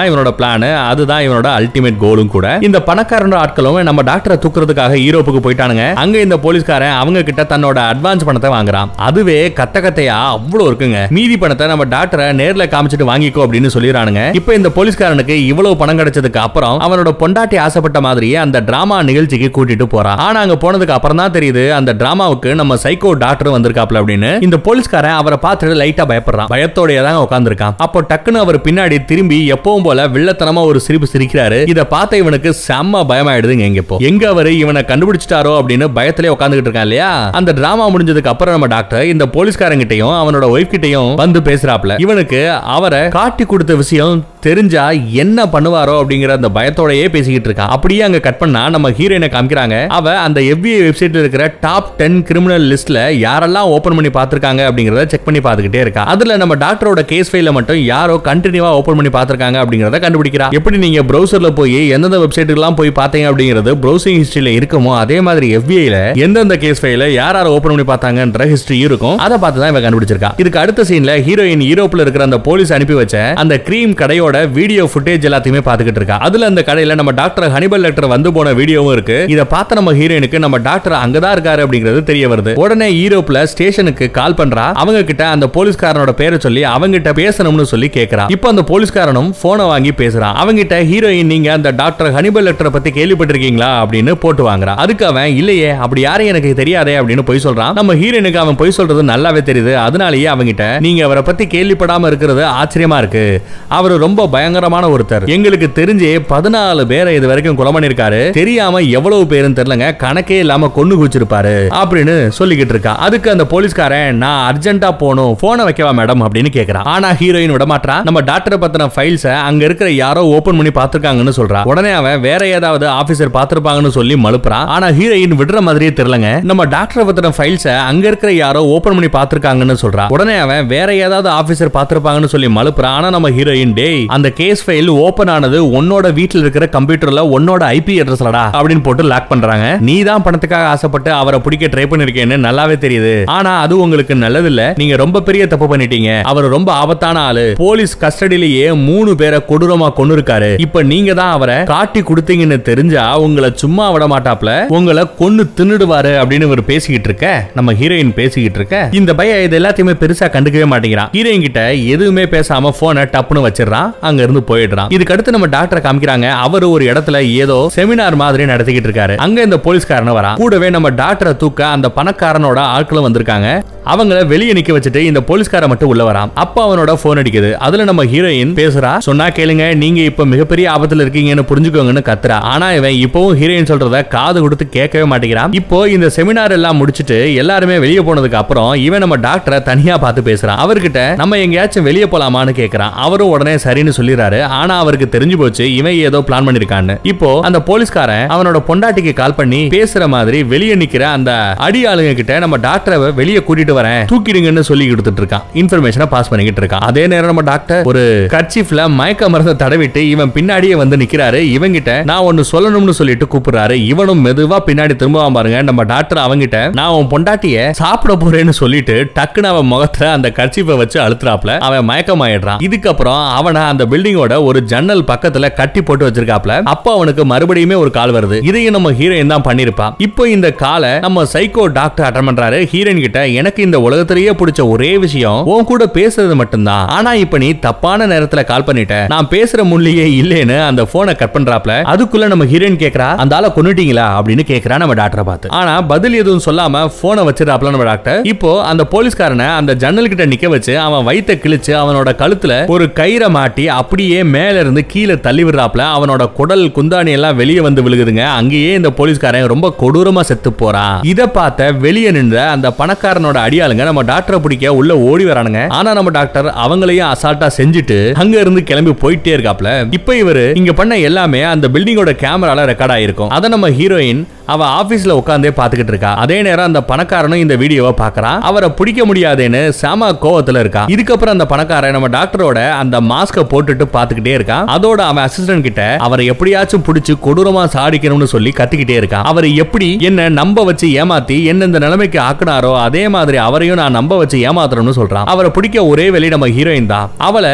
பிளான், அதுதான் இவனோட அல்டிமேட் கோலும் கூட. இந்த பணக்காரனோட ஆட்களும் நம்ம டாக்டரை தூக்குறதுக்காக யூரோப்புக்கு போயிட்டானுங்க. அங்க இந்த போலீஸ்காரன் அவங்க கிட்ட தன்னோட அட்வான்ஸ் பணத்தை வாங்குறான். அதுவே கத்த கத்தையா அவ்வளவு இருக்குங்க. மீதி பணத்தை நம்ம டாக்டரை நேர்ல காமிச்சிட்டு வாங்கிக்கோ அப்படின்னு சொல்லிடுறானுங்க. இப்போ இந்த போலீஸ்காரனுக்கு இவ்வளவு பணம் கிடைச்சதுக்கு அப்புறம் அவனோட பொண்டாட்டி ஆசைப்பட்ட மாதிரியே அந்த டிராமா நிகழ்ச்சிக்கு கூட்டிட்டு போறான். ஆனா அங்க போனதுக்கு அப்புறம் தான் தெரியுது அந்த டிராமாவுக்கு நம்ம சைக்கோ டாக்டர் வந்திருக்காப்ல அப்படின்னு. இந்த போலீஸ்காரன் அவரை பார்த்துட்டு லைட்டா பயப்படுறான். பயத்தோடயே தான் உட்கார்ந்திருக்கான். அப்போ டக்குன்னு அவர் பின்னாடி திரும்பி எப்பவும் போல வில்லத்தனமா ஒரு சிரிப்பு சிரிக்கிறாரு. இத பார்த்த இவனுக்கு செம்ம பயமாயிடுதுங்க. எங்க இப்போ எங்க அவரு இவனை கண்டுபிடிச்சிட்டாரோ அப்படின்னு பயத்திலே உட்கார்ந்துகிட்டு இருக்கான் இல்லையா. அந்த டிராமா முடிஞ்சதுக்கு அப்புறம் நம்ம டாக்டர் இந்த போலீஸ்காரங்கிட்டையும் அவனோட ஒய்ஃப் கிட்டையும் வந்து பேசுறாப்ல. இவனுக்கு அவரை காட்டி கொடுத்த விஷயம் தெரிஞ்சா என்ன பண்ணுவாரோ அப்படிங்கிற அந்த பயத்தோடயே பேசிக்கிட்டு இருக்கான். அப்படியே அங்க கட் பண்ணா நம்ம ஹீரோயினை காமிக்கிறாங்க. அவ அந்த எஃபிஐ வெப்சைட்ல இருக்கிற டாப் டென் கிரிமினல் லிஸ்ட்ல யாரெல்லாம் ஓபன் பண்ணி பார்த்திருக்காங்க அப்படிங்கறத செக் பண்ணி பார்த்துக்கிட்டே இருக்கா. அதுல நம்ம டாக்டரோட கேஸ் ஃபைல மட்டும் யாரோ கண்டினியூவா ஓபன் பண்ணி பார்த்திருக்காங்க அப்படிங்கறத கண்டுபிடிக்கிறா. எப்படி நீங்க பிரவுசர்ல போய் எந்தெந்த வெப்சைட்டுக்கெல்லாம் போய் பார்த்தீங்க அப்படிங்கிறது பிரவுசிங் ஹிஸ்டரியில இருக்குமோ அதே மாதிரி எஃபிஐல எந்தெந்த கேஸ் ஃபைல யார் யார் ஓபன் பண்ணி பார்த்தாங்கன்ற ஹிஸ்டரி இருக்கும். அதை பார்த்து தான் இவ கண்டுபிடிச்சிருக்கா. இதுக்கு அடுத்த சீன்ல ஹீரோயின் யூரோப்ல இருக்கிற அந்த போலீஸ் அனுப்பி வச்ச அந்த கிரீம் கடையோட வீடியோ ஃபுட்டேஜ் எல்லாத்தையுமே பார்த்துக்கிட்டு இருக்கா. அதுல அந்த கடையில நம்ம டாக்டர் ஹனிபல் லெக்டர் வந்து போன வீடியோவும் இருக்கு. இத பார்த்த நம்ம ஹீரோயினுக்கு நம்ம டாக்டர் அங்கதான் இருக்காரு அப்படிங்கிறது தெரிய வருது. உடனே யூரோப்ல ஸ்டேஷனுக்கு கால் பண்றா. அவங்க கிட்ட அந்த போலீஸ்காரனோட பேரை சொல்லி அவங்க கிட்ட பேசணும்னு சொல்லி கேக்குறா. இப்போ அந்த போலீஸ்காரனும் போனை வாங்கி பேசுறான். அவங்க கிட்ட ஹீரோயின் நீங்க அந்த டாக்டர் ஹனிபல் லெக்டரை பத்தி கேள்விப்பட்டிருக்கீங்களா அப்படின்னு போட்டு வாங்குறான். அதுக்கு அவன் இல்லையே அப்படி யாரும் எனக்கு தெரியாதே அப்படின்னு போய் சொல்றான். நம்ம ஹீரோயினுக்கு அவன் போய் சொல்றது நல்லாவே தெரியுது. அதனாலேயே அவங்க கிட்ட நீங்க அவரை பத்தி கேள்விப்படாம இருக்கிறது ஆச்சரியமா இருக்கு. அவர் ரொம்ப பயங்கரமான ஒருத்தர். எங்களுக்கு தெரிஞ்சே பதினாலு பேரை இது வரைக்கும் கொலை பண்ணிருக்காரு. தெரியாம எவ்வளவு பேருன்னு தெரியலங்க. கணக்கே இல்லாம கொண்டு குச்சிருப்பாரு அப்படின்னு சொல்லிக்கிட்டு இருக்கா. அதுக்கு அந்த போலீஸ்காரன் நான் அர்ஜென்ட்டா போணும் போனை வைக்கவா மேடம் அப்படின்னு கேக்குறான். ஆனா ஹீரோயின் விட மாட்டா. நம்ம டாக்டரை பத்தின ஃபைல்ஸ் அங்க இருக்கிற யாரோ ஓபன் பண்ணி பாத்துருக்காங்கன்னு சொல்றா. உடனே அவன் வேற ஏதாவது ஆபீசர் பாத்துருப்பாங்கன்னு சொல்லி மழுப்புறான். ஆனா ஹீரோயின் விடுற மாதிரியே தெரியலங்க. நம்ம டாக்டரை பத்தின ஃபைல்ஸ் அங்க இருக்கிற யாரோ ஓபன் பண்ணி பாத்துருக்காங்கன்னு சொல்றா. உடனே அவன் வேற ஏதாவது ஆபீசர் பாத்துருப்பாங்கன்னு சொல்லி மழுப்புறான். ஆனா நம்ம ஹீரோயின் டேய் அந்த கேஸ் ஃபைல் ஓபன் ஆனது உன்னோட வீட்ல இருக்கிற கம்ப்யூட்டர்ல உன்னோட ஐபி அட்ரஸ்லடா அப்படின்னு போட்டு லாக் பண்றாங்க. நீ தான் பணத்துக்காக ஆசைப்பட்டு அவரை பிடிக்க ட்ரை பண்ணிருக்கேன்னு நல்லாவே தெரியுது. ஆனா அது உங்களுக்கு நல்லது இல்ல. நீங்க ரொம்ப பெரிய தப்பு பண்ணிட்டீங்க. அவர் ரொம்ப ஆபத்தான ஆளு. போலீஸ் கஸ்டடியிலேயே மூணு பேரை கொடூரமா கொன்னு இருக்காரு. இப்ப நீங்க தான் அவரை காட்டி கொடுத்தீங்கன்னு தெரிஞ்சா உங்களை சும்மா விட மாட்டாப்ல. உங்களை கொன்னு தின்னுடுவாரு அப்படின்னு இவர் பேசிக்கிட்டு இருக்க. நம்ம ஹீரோயின் பேசிக்கிட்டு இருக்க. இந்த பையன் இது எல்லாத்தையுமே பெருசா கண்டுக்கவே மாட்டேங்கிறான். ஹீரோயின் கிட்ட எதுவுமே பேசாம போனை டப்புன்னு வச்சிடறான். அங்க இருந்து போயிடுறான். இதுக்கு அடுத்து நம்ம டாக்டரை காமிக்கிறாங்க. அவர் ஒரு இடத்துல ஏதோ செமினார் மாதிரி நடத்திக்கிட்டு இருக்காரு. அங்க இந்த போலீஸ்காரன் வரா. கூடவே நம்ம டாக்டரை தூக்க அந்த பணக்காரனோட ஆட்களும் வந்திருக்காங்க. அவங்கள வெளியே நிக்க வச்சுட்டு இந்த போலீஸ்கார மட்டும் உள்ள வரான். அப்ப அவனோட போன் அடிக்குது. அதுல நம்ம ஹீரோயின் பேசுறா. சொன்னா கேளுங்க நீங்க இப்ப மிகப்பெரிய ஆபத்துல இருக்கீங்கன்னு புரிஞ்சுக்கோங்கன்னு கத்துறா. ஆனா இவன் இப்பவும் ஹீரோயின் சொல்றத காது கொடுத்து கேட்கவே மாட்டேங்கிறான். இப்போ இந்த செமினார் எல்லாம் முடிச்சிட்டு எல்லாருமே வெளியே போனதுக்கு அப்புறம் இவன் நம்ம டாக்டரை தனியா பார்த்து பேசுறான். அவர்கிட்ட நம்ம எங்கேயாச்சும் வெளியே போலாமான்னு கேட்கறான். அவரும் உடனே சரின்னு சொல்லிடுறாரு. ஆனா அவருக்கு தெரிஞ்சு போச்சு இவன் ஏதோ பிளான் பண்ணிருக்கான்னு. இப்போ அந்த போலீஸ்காரன் அவனோட பொண்டாட்டிக்கு கால் பண்ணி பேசுற மாதிரி வெளியே நிக்கிற அந்த அடி ஆளுங்க கிட்ட நம்ம டாக்டரை வெளியே கூட்டிட்டு வரேன் தூக்கிடுங்கன்னு சொல்லி கொடுத்துட்டு இருக்கான். இன்ஃபர்மேஷனை பாஸ் பண்ணிக்கிட்டு இருக்கான். அதே நேரம் நம்ம டாக்டர் ஒரு கர்ச்சீஃப்ல மயக்க மருந்தை தடவிட்டு இவன் பின்னாடியே வந்து நிக்கிறாரு. இவங்கிட்ட நான் ஒன்னு சொல்லணும்னு சொல்லிட்டு கூப்பிடுறாரு. இவனும் மெதுவா பின்னாடி திரும்ப பாருங்க. நம்ம டாக்டர் அவங்கிட்ட நான் உன் பொண்டாட்டிய சாப்பிட போறேன்னு சொல்லிட்டு டக்குன்னு அவன் முகத்துல அந்த கர்ச்சீஃபை வச்சு அழுத்துறாப்ல. அவன் மயக்கமாயிடுறான். இதுக்கப்புறம் அவனை அந்த பில்டிங்கோட ஒரு ஜன்னல் பக்கத்துல கட்டி போட்டு வச்சிருக்காப்ல. அப்ப அவனுக்கு மறுபடியுமே ஒரு கால் வருது. இதையும் நம்ம ஹீரோயின் தான் பண்ணிருப்பா. இப்போ இந்த காலை நம்ம சைக்கோ டாக்டர் அட்டெண்ட் பண்றாரு. ஹீரோயின் கிட்ட எனக்கு இந்த உலகத்திலேயே பிடிச்ச ஒரே விஷயம் உன் கூட பேசுறது மட்டும்தான். ஆனா இப்ப நீ தப்பான நேரத்துல கால் பண்ணிட்ட. நான் பேசுற முள்ளியே இல்லேன்னு அந்த போனை கட் பண்றாப்ல. அதுக்குள்ள நம்ம ஹீரோயின் கேக்குறா அந்த ஆளை கொன்னுட்டீங்களா அப்படின்னு கேக்குறா நம்ம டாக்டரை பார்த்து. ஆனா பதில் எதுவும் சொல்லாம போனை வச்சிருக்காப்ல நம்ம டாக்டர். இப்போ அந்த போலீஸ்காரனை அந்த ஜன்னல் கிட்ட நிக்க வச்சு அவன் வயித்தை கிழிச்சு அவனோட கழுத்துல ஒரு கயிறை மாட்டி அப்படியே மேல இருந்து கீழே தள்ளி விடுறாப்ல. அவனோட குடல் குந்தாணி எல்லாம் வெளியே வந்து விழுகுதுங்க. அங்கேயே இந்த போலீஸ்காரன் ரொம்ப கொடூரமா செத்து போறான். இத பார்த்த வெளியே நின்ற அந்த பணக்காரனோட அடியாளுங்க நம்ம டாக்டரை பிடிக்க உள்ள ஓடி வரானுங்க. ஆனா நம்ம டாக்டர் அவங்களையும் அசால்ட்டா செஞ்சுட்டு அங்க இருந்து கிளம்பி போயிட்டே இருக்காப்ல. இப்ப இவரு இங்க பண்ண எல்லாமே அந்த பில்டிங்கோட கேமரால ரெக்கார்ட் ஆயிருக்கும். அத நம்ம ஹீரோயின் அவ ஆபீஸ்ல உட்கார்ந்தே பாத்துக்கிட்டு இருக்கா. அதே நேரம் அந்த பணக்காரனும் இந்த வீடியோவை பாக்குறான். அவரை பிடிக்க முடியாதுன்னு சாம கோவத்துல இருக்கா. இதுக்கப்புறம் அந்த பணக்காரன் நம்ம டாக்டரோட அந்த மாஸ்க போட்டுட்டு பாத்துக்கிட்டே இருக்கான். அதோட அவன் அசிஸ்டன்ட் கிட்ட அவரை எப்படியாச்சும் பிடிச்சு கொடூரமா சாடிக்கணும்னு சொல்லி கத்திக்கிட்டே இருக்கான். அவர் எப்படி என்ன நம்ப வச்சு ஏமாத்தி என்ன இந்த நிலைமைக்கு ஆக்குனாரோ அதே மாதிரி அவரையும் நான் நம்ப வச்சு ஏமாத்தணும்னு சொல்றான். அவரை பிடிக்க ஒரே வழி நம்ம ஹீரோயின் தான். அவளை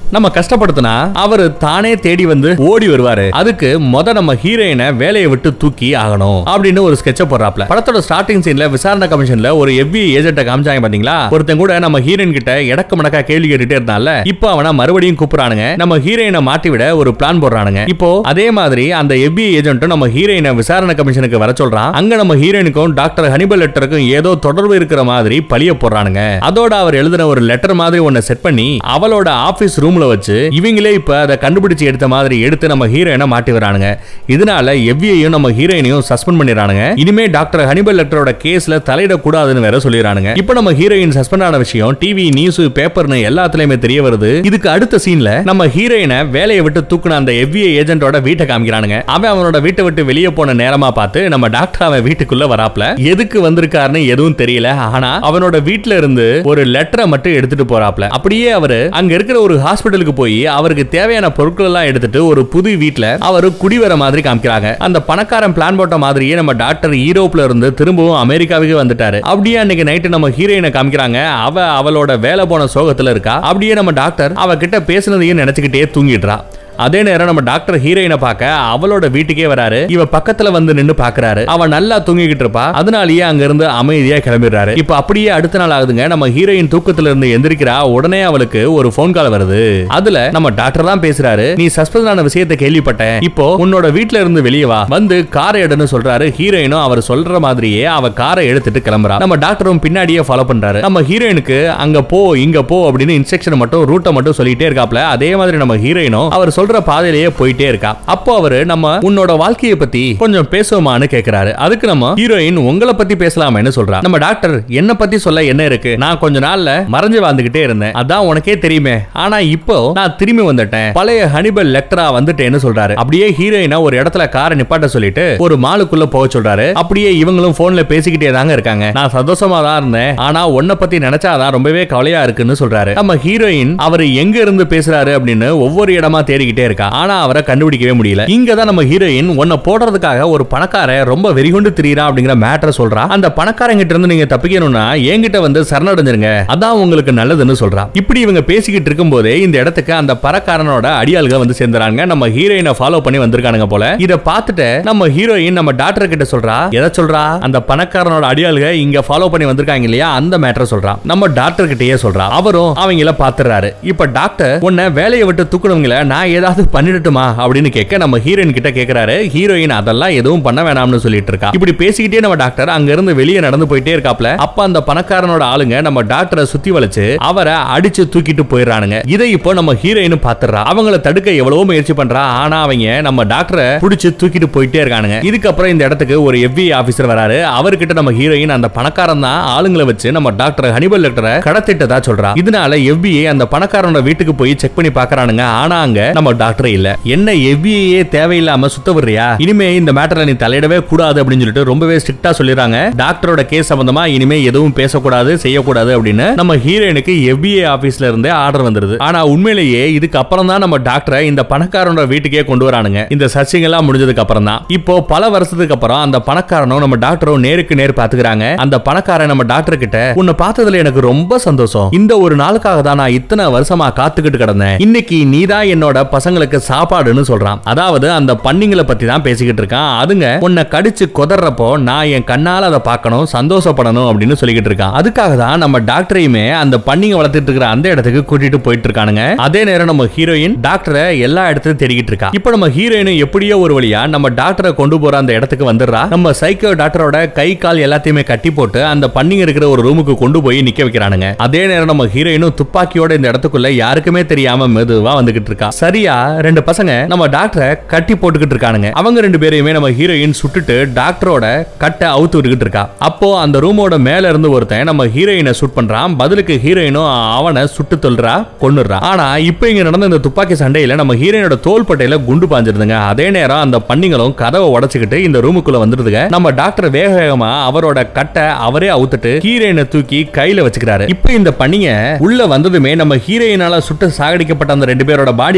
நம்ம கஷ்டப்படுத்தினா அவரு தானே தேடி வந்து ஓடி வருவாரு. அதுக்கு முத நம்ம ஹீரோயினை வேலையை விட்டு தூக்கி ஆகணும் அப்படின்னு ஒரு ஸ்கெட்ச போடுறாப்ல. படத்தோட ஸ்டார்டிங் சீன்ல விசாரணை கமிஷன்ல ஒரு எஃபிஐ ஏஜென்ட்ட காமிச்சாங்க பாத்தீங்களா. ஒருத்தன் கூட நம்ம ஹீரோயின் கிட்ட எடக்க மடக்கா கேள்வி கேட்டுட்டே இருந்தால இப்போ அவனை மறுபடியும் கூப்பிடுறானுங்க. நம்ம ஹீரோயினை மாட்டி விட ஒரு பிளான் போடுறானுங்க. இப்போ அதே மாதிரி அந்த எஃபிஐ ஏஜென்ட்டும் நம்ம ஹீரோயினை விசாரணை கமிஷனுக்கு வர சொல்றான். அங்க நம்ம ஹீரோயினுக்கும் டாக்டர் ஹனிபல் லெட்டருக்கும் ஏதோ தொடர்பு இருக்கிற மாதிரி பழிய போடுறானுங்க. அதோட அவர் எழுதின ஒரு லெட்டர் மாதிரி ஒன்னு செட் பண்ணி அவளோட ஆபீஸ் ரூம்ல வச்சு இவங்களே இப்ப அதை கண்டுபிடிச்சு எடுத்த மாதிரி எடுத்து நம்ம ஹீரோயினை மாட்டி வரானுங்க. இதனால எஃபிஐயும் நம்ம ஹீரோயினையும் சஸ்பெண்ட் பண்ணிடுறானுங்க. இனிமே டாக்டர் ஹனிபல் லெட்டரோட கேஸ்ல தலையிட கூடாதுன்னு வேற சொல்லிடுறானுங்க. இப்போ நம்ம ஹீரோயின் சஸ்பெண்ட் ஆன விஷயம் டிவி நியூஸ் பேப்பர்னு எல்லாத்துலயுமே தெரிய வருது. இதுக்கு அடுத்த சீன்ல நம்ம ஹீரோயினை வேலையை விட்டு தூக்குன அந்த எஃபிஐ ஏஜென்ட்டோட வீட்டை காமிக்கிறானுங்க. அவன் அவனோட வீட்டை விட்டு வெளியே போன நேரமா பார்த்து நம்ம டாக்டர் அவன் வீட்டுக்குள்ள வராப்ல. எதுக்கு வந்திருக்காருன்னு எதுவும் தெரியல. ஆனா அவனோட வீட்ல இருந்து ஒரு லெட்டரை மட்டும் எடுத்துட்டு போறாப்ல. அப்படியே அவரு அங்க இருக்கிற ஒரு ஹாஸ்பிடலுக்கு போய் அவருக்கு தேவையான பொருட்கள் எல்லாம் எடுத்துட்டு ஒரு புது வீட்ல அவரு குடிவர மாதிரி காமிக்கிறாங்க. அந்த பணக்காரன் பிளான் போட்ட மாதிரியே நம்ம டாக்டர் யூரோப்ல இருந்து திரும்பவும் அமெரிக்காவுக்கு வந்துட்டாரு. அப்படியே அன்னைக்கு நைட்டு நம்ம ஹீரோயினை காமிக்கிறாங்க. அவ அவளோட வேலை போன சோகத்துல இருக்கா. அப்படியே நம்ம டாக்டர் அவ கிட்ட பேசினதையும் நினைச்சுக்கிட்டே தூங்கிடுறா. அதே நேரம் நம்ம டாக்டர் ஹீரோயினை பார்க்க அவளோட வீட்டுக்கே வராரு. இவ பக்கத்துல வந்து நின்னு பாக்குறாரு. அவ நல்லா தூங்கிக்கிட்டு இருப்பா. அதனாலேயே அங்க இருந்து அமைதியா கிளம்பிடுறாரு. இப்ப அப்படியே அடுத்த நாள் ஆகுதுங்க. நம்ம ஹீரோயின் தூக்கத்துல இருந்து எந்திரிக்கிறா. உடனே அவளுக்கு ஒரு போன் கால் வருது. அதுல நம்ம டாக்டர் தான் பேசுறாரு. நீ சஸ்பெண்ட் ஆன விஷயத்தை கேள்விப்பட்டேன். இப்போ உன்னோட வீட்ல இருந்து வெளியே வா, வந்து காரை எடுன்னு சொல்றாரு. ஹீரோயினும் அவர் சொல்ற மாதிரியே அவ காரை எடுத்துட்டு கிளம்புறா. நம்ம டாக்டரும் பின்னாடியே ஃபாலோ பண்றாரு. நம்ம ஹீரோயினுக்கு அங்க போ இங்க போ அப்படின்னு இன்ஸ்ட்ரக்ஷன் மட்டும் ரூட்டை மட்டும் சொல்லிட்டே இருக்காப்ல. அதே மாதிரி நம்ம ஹீரோயினும் அவர் சொல்ற பாதையிலேயே போயிட்டே இருக்கா. அப்போ அவரு நம்ம உன்னோட வாழ்க்கையை பத்தி கொஞ்சம் பேசுவோமான்னு கேக்குறாரு. அதுக்கு நம்ம ஹீரோயின் உங்களை பத்தி பேசலாமேன்னு சொல்றா. நம்ம டாக்டர் என்ன பத்தி சொல்ல என்ன இருக்கு, நான் கொஞ்ச நாள்ல மறைஞ்சு வாழ்ந்துகிட்டே இருந்தேன், அதான் உனக்கே தெரியுமே, ஆனா இப்போ நான் திரும்பி வந்துட்டேன், பழைய ஹனிபல் லெக்டரா வந்துட்டேன்னு சொல்றாரு. அப்படியே ஹீரோயினா ஒரு இடத்துல காரை நிப்பாட்ட சொல்லிட்டு ஒரு மாலுக்குள்ள போக சொல்றாரு. அப்படியே இவங்களும் போன்ல பேசிக்கிட்டே தாங்க இருக்காங்க. நான் சந்தோஷமா தான் இருந்தேன், ஆனா உன்னை பத்தி நினைச்சாதான் ரொம்பவே கவலையா இருக்குன்னு சொல்றாரு. நம்ம ஹீரோயின் அவரு எங்க இருந்து பேசுறாரு அப்படின்னு ஒவ்வொரு இடமா தேடிக்கிட்டே இருக்கா. ஆனா அவரை கண்டுபிடிக்கவே முடியல. இங்க தான் நம்ம ஹீரோயின் உன்னை போடுறதுக்காக ஒரு பணக்கார ரொம்ப வெறிகொண்டு திரியறான் அப்படிங்கிற மேட்டரை சொல்றா. அந்த பணக்காரங்கிட்ட இருந்து நீங்க தப்பிக்கணும்னா என்கிட்ட வந்து சரணடைஞ்சிருங்க, அதான் உங்களுக்கு நல்லதுன்னு சொல்றா. இப்படி இவங்க பேசிக்கிட்டு இருக்கும்போதே இந்த இடத்துக்கு அந்த பணக்காரனோட அடியாள்கள் வந்து சேர்ந்துறாங்க. நம்ம ஹீரோயினை ஃபாலோ பண்ணி வந்திருக்கானுங்க போல. இத பார்த்துட்டு நம்ம ஹீரோயின் நம்ம டாக்டர் கிட்ட சொல்றா. எதை சொல்றா? அந்த பணக்காரனோட அடியாள்கள் இங்க ஃபாலோ பண்ணி வந்திருக்காங்க இல்லையா, அந்த மேட்டரை சொல்றா. நம்ம டாக்டர் கிட்டயே சொல்றா. அவரும் அவங்கள பாத்துறாரு. இப்ப டாக்டர் உன்னை வேலையை விட்டு தூக்குனவங்கள நான் ஏதாவது பண்ணிடட்டுமா அப்படின்னு கேட்க நம்ம ஹீரோயின் கிட்ட கேக்குறாரு. ஹீரோயின் அதெல்லாம் எதுவும் பண்ண வேணாம்னு சொல்லிட்டு இருக்கா. இப்படி பேசிக்கிட்டே நம்ம டாக்டர் அங்க இருந்து வெளியே நடந்து போயிட்டே இருக்காப்ல. அப்ப அந்த பணக்காரனோட ஆளுங்க நம்ம டாக்டரை சுத்தி வளைச்சு அவரை அடிச்சு தூக்கிட்டு போயிடுறானுங்க. இதை இப்போ நம்ம ஹீரோயின் பாத்துறா. அவங்கள தடுக்க எவ்வளவோ முயற்சி பண்றா. ஆனா அவங்க நம்ம டாக்டரை புடிச்சு தூக்கிட்டு போயிட்டே இருக்கானுங்க. இதுக்கப்புறம் இந்த இடத்துக்கு ஒரு எஃபிஐ ஆபீசர் வராரு. அவர்கிட்ட நம்ம ஹீரோயின் அந்த பணக்காரன் தான் ஆளுங்களை வச்சு நம்ம டாக்டர் ஹனிபல் லெக்டரை கடத்திட்டதா சொல்றா. இதனால எஃபிஐ அந்த பணக்காரனோட வீட்டுக்கு போய் செக் பண்ணி பாக்குறானுங்க. ஆனா அங்க நம்ம டாக்டர் இல்ல. என்ன எஃபிஐ தேவையில்லாம சுத்த விடுறியா, இனிமே இந்த மேட்டர்ல நீ தலையிடவே கூடாது அப்படின்னு சொல்லிட்டு ரொம்பவே ஸ்ட்ரிக்ட்டா சொல்லிடுறாங்க. டாக்டரோட கேஸ் சம்பந்தமா இனிமே எதுவும் பேசக்கூடாது செய்யக்கூடாது அப்படின்னு நம்ம ஹீரோயினுக்கு எஃபிஐ ஆபீஸ்ல இருந்தே ஆர்டர் வந்துருது. ஆனா உண்மையிலேயே இதுக்கு அப்புறம் தான் நம்ம டாக்டரை இந்த பணக்காரனோட வீட்டுக்கே கொண்டு வரானுங்க. இந்த சர்ச்சிங் எல்லாம் முடிஞ்சதுக்கு அப்புறம் தான். இப்போ பல வருஷத்துக்கு அப்புறம் அந்த பணக்காரனும் நம்ம டாக்டரும் நேருக்கு நேர் பாத்துக்கிறாங்க. அந்த பணக்காரன் நம்ம டாக்டர் கிட்ட உன்னை பார்த்ததுல எனக்கு ரொம்ப சந்தோஷம், இந்த ஒரு நாளுக்காக தான் நான் இத்தனை வருஷமா காத்துக்கிட்டு கிடந்தேன், இன்னைக்கு நீதான் என்னோட பசங்களுக்கு சாப்பாடுன்னு சொல்றான். அதாவது அந்த பன்னிங்களை பத்தி தான் பேசிக்கிட்டு இருக்கான். அதுங்க உன்னை கடிச்சு கொதறப்போ நான் என் கண்ணால அதை பார்க்கணும், சந்தோஷப்படணும் அப்படின்னு சொல்லிக்கிட்டு இருக்கான். அதுக்காக தான் நம்ம டாக்டரையுமே அந்த பன்னிங்க வளர்த்துட்டு இருக்கிற அந்த இடத்துக்கு கூட்டிட்டு போயிட்டு இருக்கானுங்க. அதே நேரம் நம்ம ஹீரோயின் டாக்டரை எல்லா இடத்துலயும் தேடிக்கிட்டு இருக்கா. இப்போ நம்ம ஹீரோயின் எப்படியோ ஒரு வழியா நம்ம டாக்டரை கொண்டு போற அந்த இடத்துக்கு வந்துடுறா. நம்ம சைக்கோ டாக்டரோட கை கால் எல்லாத்தையுமே கட்டி போட்டு அந்த பன்னிங்க இருக்கிற ஒரு ரூமுக்கு கொண்டு போய் நிக்க வைக்கிறானுங்க. அதே நேரம் நம்ம ஹீரோயினும் துப்பாக்கியோட இந்த இடத்துக்குள்ள யாருக்குமே தெரியாம மெதுவா வந்துகிட்டு இருக்கா. சரியா ரெண்டு பசங்க நம்ம டாக்டரை கட்டி போட்டுக்கிட்டு இருக்கானுங்க. அவங்க ரெண்டு பேரையுமே நம்ம ஹீரோயின் சுட்டுட்டு டாக்டரோட கட்டை அவுத்து விட்டுக்கிட்டு இருக்கா. அப்போ அந்த ரூமோட மேல இருந்து ஒருத்தன் நம்ம ஹீரோயினை ஷூட் பண்றான். பதிலுக்கு ஹீரோயினும் அவனை சுட்டு தொல்றா, கொன்னுறா. ஆனா இப்போ இங்க நடந்த இந்த துப்பாக்கி சண்டையில நம்ம ஹீரோயினோட தோள்பட்டையில குண்டு பாஞ்சிருதுங்க. அதே நேரம் அந்த பன்னிங்களும் கதவை உடைச்சுக்கிட்டு இந்த ரூமுக்குள்ள வந்துருதுங்க. நம்ம டாக்டர் வேக வேகமா அவரோட கட்டை அவரே அவுத்துட்டு ஹீரோயினை தூக்கி கையில வச்சுக்கிறாரு. இப்போ இந்த பன்னிங்க உள்ள வந்ததுமே நம்ம ஹீரோயினால சுட்டு சாகடிக்கப்பட்ட அந்த ரெண்டு பேரோட பாடி இருக்கு பாத்தீங்களா,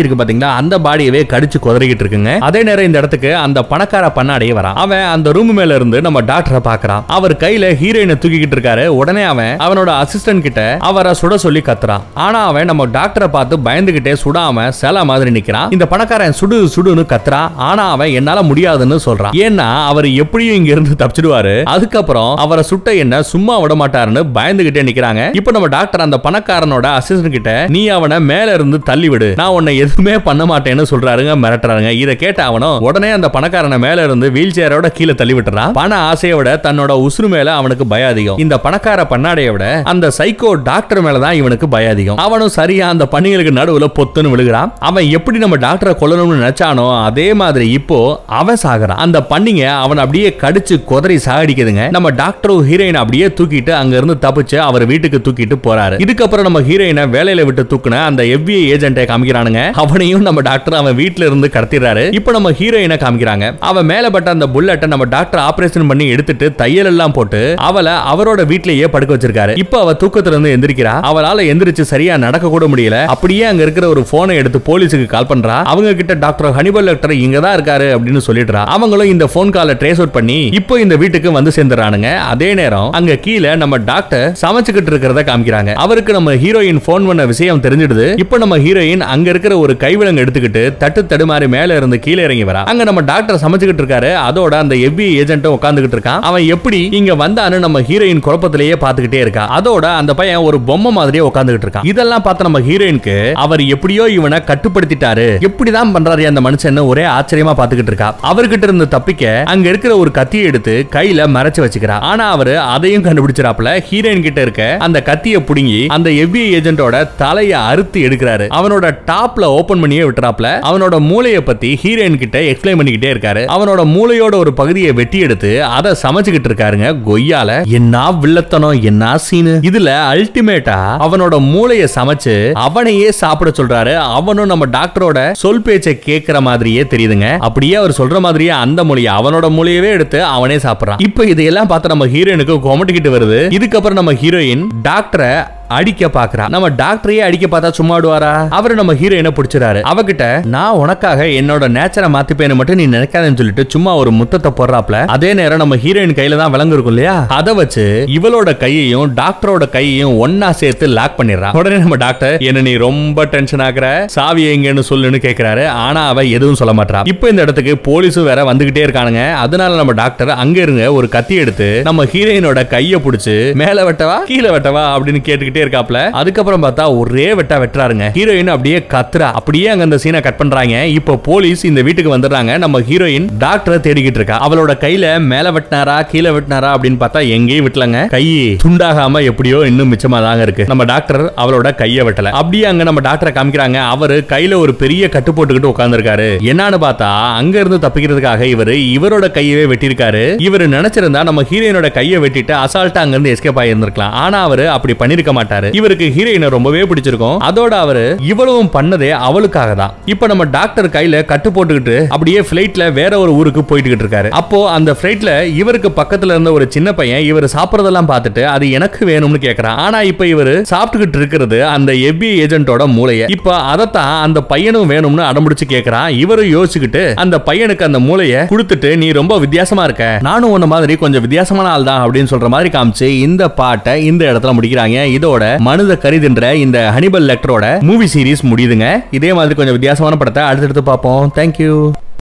பாத்தீங்கன்னா அந்த பாடியவே கடிச்சு குதறிக்கிட்டு இருக்குங்க. அதே நேரம் இந்த இடத்துக்கு அந்த பணக்கார பண்ணாடியே வரான். அவன் அந்த ரூம் மேல இருந்து நம்ம டாக்டரை பாக்குறான். அவர் கையில ஹீரோயினை தூக்கிக்கிட்டு இருக்காரு. உடனே அவன் அவனோட அசிஸ்டன்ட் கிட்ட அவரை சுட சொல்லி கத்துறான். ஆனா அவன் நம்ம டாக்டரை பார்த்து பயந்துகிட்டே சுடாம சில மாதிரி நிக்கிறான். இந்த பணக்காரன் சுடு சுடுன்னு கத்துறான். ஆனா அவன் என்னால முடியாதுன்னு சொல்றான். ஏன்னா அவர் எப்படியும் இங்க இருந்து தப்பிச்சிடுவாரு. அதுக்கப்புறம் அவரை சுட்ட என்ன சும்மா விட மாட்டாருன்னு பயந்துகிட்டே நிக்கிறாங்க. இப்ப நம்ம டாக்டர் அந்த பணக்காரனோட அசிஸ்டன்ட் கிட்ட நீ அவனை மேல இருந்து தள்ளி விடு, நான் உன்னை எதுவுமே பண்ண மாட்டேன்னு சொல்றாருங்க, மிரட்டுறாருங்க. இதை கேட்ட அவனும் உடனே அந்த பணக்காரனை மேல இருந்து வீல் சேரோட கீழே தள்ளி விட்டுறான். பண ஆசையோட தன்னோட உசுறு மேல அவனுக்கு பய அதிகம். இந்த பணக்கார பண்ணாடைய விட அந்த சைக்கோ டாக்டர் மேலதான் இவனுக்கு பய அதிகம். அவனும் சரியா அந்த பண்ணிகளுக்கு நடுவுல பொத்துன்னு விழுகிறான். அவன் எப்படி நம்ம டாக்டரை கொல்லணும்னு நினைச்சானோ அதே மாதிரி இப்போ அவன் சாகுறான். அந்த பண்ணிங்க அவன் அப்படியே கடிச்சு குதறி சாகடிக்குதுங்க. நம்ம டாக்டரும் ஹீரோயின் அப்படியே தூக்கிட்டு அங்க இருந்து தப்பிச்சு அவர் வீட்டுக்கு தூக்கிட்டு போறாரு. இதுக்கப்புறம் நம்ம ஹீரோயினை வேலையில விட்டு தூக்குன அந்த எஃபிஐ ஏஜென்ட்டை காமிக்கிறானுங்க. அவனையும் நம்ம டாக்டர் அவன் வீட்டுல இருந்து கடத்திடுறாரு. இப்போ நம்ம ஹீரோயினை காமிக்கிறாங்க. அவன் மேல பட்ட அந்த புல்லட்டை நம்ம டாக்டர் ஆபரேஷன் பண்ணி எடுத்துட்டு தையல் எல்லாம் போட்டு அவளை அவரோட வீட்லயே படுக்க வச்சிருக்காரு. இப்போ அவ தூக்கத்துல இருந்து எந்திரிக்கிறா. அவளால எந்திரிச்சு சரியா நடக்க கூட முடியல. அப்படியே அங்க இருக்கிற ஒரு போனை எடுத்து போலீஸுக்கு கால் பண்றா. அவங்க கிட்ட டாக்டர் ஹனிபல் லெக்டர் இங்க தான் இருக்காரு அப்படின்னு சொல்லிடுறா. அவங்களும் இந்த போன் காலை ட்ரேஸ் அவுட் பண்ணி இப்போ இந்த வீட்டுக்கு வந்து சேர்ந்துறானுங்க. அதே நேரம் அங்க கீழே நம்ம டாக்டர் சமைச்சுக்கிட்டு இருக்கிறத காமிக்கிறாங்க. அவருக்கு நம்ம ஹீரோயின் போன் பண்ண விஷயம் தெரிஞ்சிடுது. இப்போ நம்ம ஹீரோயின் அங்க இருக்கிற ஒரு கைவிலங்கு எடுத்துக்கிட்டு தட்டு தடுமாறி மேல இருந்து கீழே இறங்கி வரா. அங்க நம்ம டாக்டர் சமைச்சுக்கிட்டு இருக்காரு. அதோட அந்த எஃபிஐ ஏஜென்ட்டும் உட்கார்ந்துகிட்டு இருக்கான். அவன் எப்படி இங்க வந்தான்னு நம்ம ஹீரோயின் குழப்பத்திலேயே பாத்துக்கிட்டே இருக்கா. அதோட அந்த பையன் ஒரு பொம்மை மாதிரியே உட்கார்ந்துகிட்டு இருக்கான். இதெல்லாம் பார்த்த நம்ம ஹீரோயினுக்கு அவர் எப்படியோ இவனை கட்டுப்படுத்திட்டாரு, எப்படிதான் பண்றாரு அந்த மனுஷன் ஒரே ஆச்சரியமா பாத்துக்கிட்டு இருக்கா. அவர்கிட்ட இருந்து தப்பிக்க அங்க இருக்கிற ஒரு கத்தியை எடுத்து கையில மறைச்சு வச்சுக்கிறா. ஆனா அவரு அதையும் கண்டுபிடிச்சிராப்ல. ஹீரோயின் கிட்ட இருக்க அந்த கத்தியை புடுங்கி அந்த எஃபிஐ ஏஜென்ட்டோட தலையை அறுத்து எடுக்கிறாரு. அவனோட டாப்ல ஓபன் பண்ணியே விட்டுறாப்ல. அவனோட மூளையை பத்தி ஹீரோயின் கிட்ட எக்ஸ்பிளைன் பண்ணிக்கிட்டே இருக்காரு. அவனோட மூளையோட ஒரு பகுதியை வெட்டி எடுத்து அதை சமைச்சுக்கிட்டு இருக்காருங்க. கொய்யால என்ன வில்லத்தனம், என்ன சீனு. இதுல அல்டிமேட்டா அவனோட மூளையை சமைச்சு அவனையே சாப்பிட சொல்றாரு. அவனும் நம்ம டாக்டரோட சொல் பேச்சை கேட்கிற மாதிரியே தெரியுதுங்க. அப்படியே அவர் சொல்ற மாதிரியே அந்த மூளையை அவனோட மூளையவே எடுத்து அவனே சாப்பிடுறான். இப்ப இதையெல்லாம் பார்த்து நம்ம ஹீரோயினுக்கு கொமட்டிக்கிட்டு வருது. இதுக்கப்புறம் நம்ம ஹீரோயின் டாக்டரை அடிக்க பாக்குறா. நம்ம டாக்டரையே அடிக்க பார்த்தா சும்மா விடுவாரா? அவரு நம்ம ஹீரோயினை பிடிச்சிராரு. அவகிட்ட நான் உனக்காக என்னோட நேச்சரை மாத்திப்பேன்னு மட்டும் நீ நினைக்காதன்னு சொல்லிட்டு சும்மா ஒரு முத்தத்தை போடுறாப்ல. அதே நேரம் நம்ம ஹீரோயின் கையில தான் விலங்கு இருக்கும் இல்லையா, அதை வச்சு இவளோட கையையும் டாக்டரோட கையையும் ஒன்னா சேர்த்து லாக் பண்ணிடுறா. உடனே நம்ம டாக்டர் என்ன நீ ரொம்ப டென்ஷன் ஆகுற, சாவி எங்கன்னு சொல்லுன்னு கேக்குறாரு. ஆனா அவ எதுவும் சொல்ல மாட்டா. இப்போ இந்த இடத்துக்கு போலீஸும் வேற வந்துகிட்டே இருக்கானுங்க. அதனால நம்ம டாக்டர் அங்க இருங்க ஒரு கத்தி எடுத்து நம்ம ஹீரோயினோட கையை பிடிச்சு மேல வெட்டவா கீழே வெட்டவா அப்படின்னு கேட்டுக்கிட்டே இருக்காப்ல. அதுக்கப்புறம் பார்த்தா ஒரே வெட்டா வெட்டுறாருங்க. ஹீரோயின் அப்படியே கத்துறா. அப்படியே அங்க அந்த சீனை கட் பண்றாங்க. இப்போ போலீஸ் இந்த வீட்டுக்கு வந்துடுறாங்க. நம்ம ஹீரோயின் டாக்டரை தேடிக்கிட்டு இருக்கா. அவளோட கையில மேல வெட்டினாரா கீழே வெட்டினாரா அப்படின்னு பார்த்தா எங்கேயும் விட்டலங்க. கை துண்டாகாம எப்படியோ இன்னும் மிச்சமா தாங்க இருக்கு. நம்ம டாக்டர் அவளோட கையை வெட்டல. அப்படியே அங்க நம்ம டாக்டரை காமிக்கிறாங்க. அவரு கையில ஒரு பெரிய கட்டு போட்டுக்கிட்டு உட்கார்ந்து இருக்காரு. என்னன்னு பார்த்தா அங்க இருந்து தப்பிக்கிறதுக்காக இவரு இவரோட கையவே வெட்டிருக்காரு. இவரு நினைச்சிருந்தா நம்ம ஹீரோயினோட கையை வெட்டிட்டு அசால்ட்டா அங்க இருந்து எஸ்கேப் ஆயிருந்திருக்கலாம். ஆனா அவரு அப்படி பண்ணிருக்க மாட்டாரு. இவருக்கு ஹீரோயினை ரொம்பவே பிடிச்சிருக்கும். அதோட அவரு இவ்வளவும் பண்ணதே அவளுக்காக தான். இப்போ நம்ம டாக்டர் கையில கட்டு போட்டுக்கிட்டு அப்படியே ஃளைட்ல வேற ஒரு ஊருக்கு போயிட்டு இருக்காரு. அப்போ அந்த ஃளைட்ல இவருக்கு பக்கத்துல இருந்த ஒரு சின்ன பையன் இவர் சாப்பிடுறதெல்லாம் பார்த்துட்டு அது எனக்கு வேணும்னு கேக்குறான். ஆனா இப்போ இவரு சாப்பிட்டுக்கிட்டு இருக்கிறது அந்த எஃபிஐ ஏஜென்ட்டோட மூளையை. இப்போ அதத்தான் அந்த பையனும் வேணும்னு அடம்பிடிச்சு கேக்குறான். இவரும் யோசிச்சுக்கிட்டு அந்த பையனுக்கு அந்த மூளையை கொடுத்துட்டு நீ ரொம்ப வித்தியாசமா இருக்க, நானும் உன்ன மாதிரி கொஞ்சம் வித்தியாசமான ஆள் தான் அப்படின்னு சொல்ற மாதிரி காமிச்சு இந்த பாட்டை இந்த இடத்துல முடிக்கிறாங்க. இதோட மனித கரிதுன்ற இந்த ஹனிபல் லெக்டரோட மூவி சீரிஸ் முடியுதுங்க. இதே மாதிரி கொஞ்சம் வித்தியாசமான படத்தை அடுத்தடுத்து பார்ப்போம். தேங்க்யூ.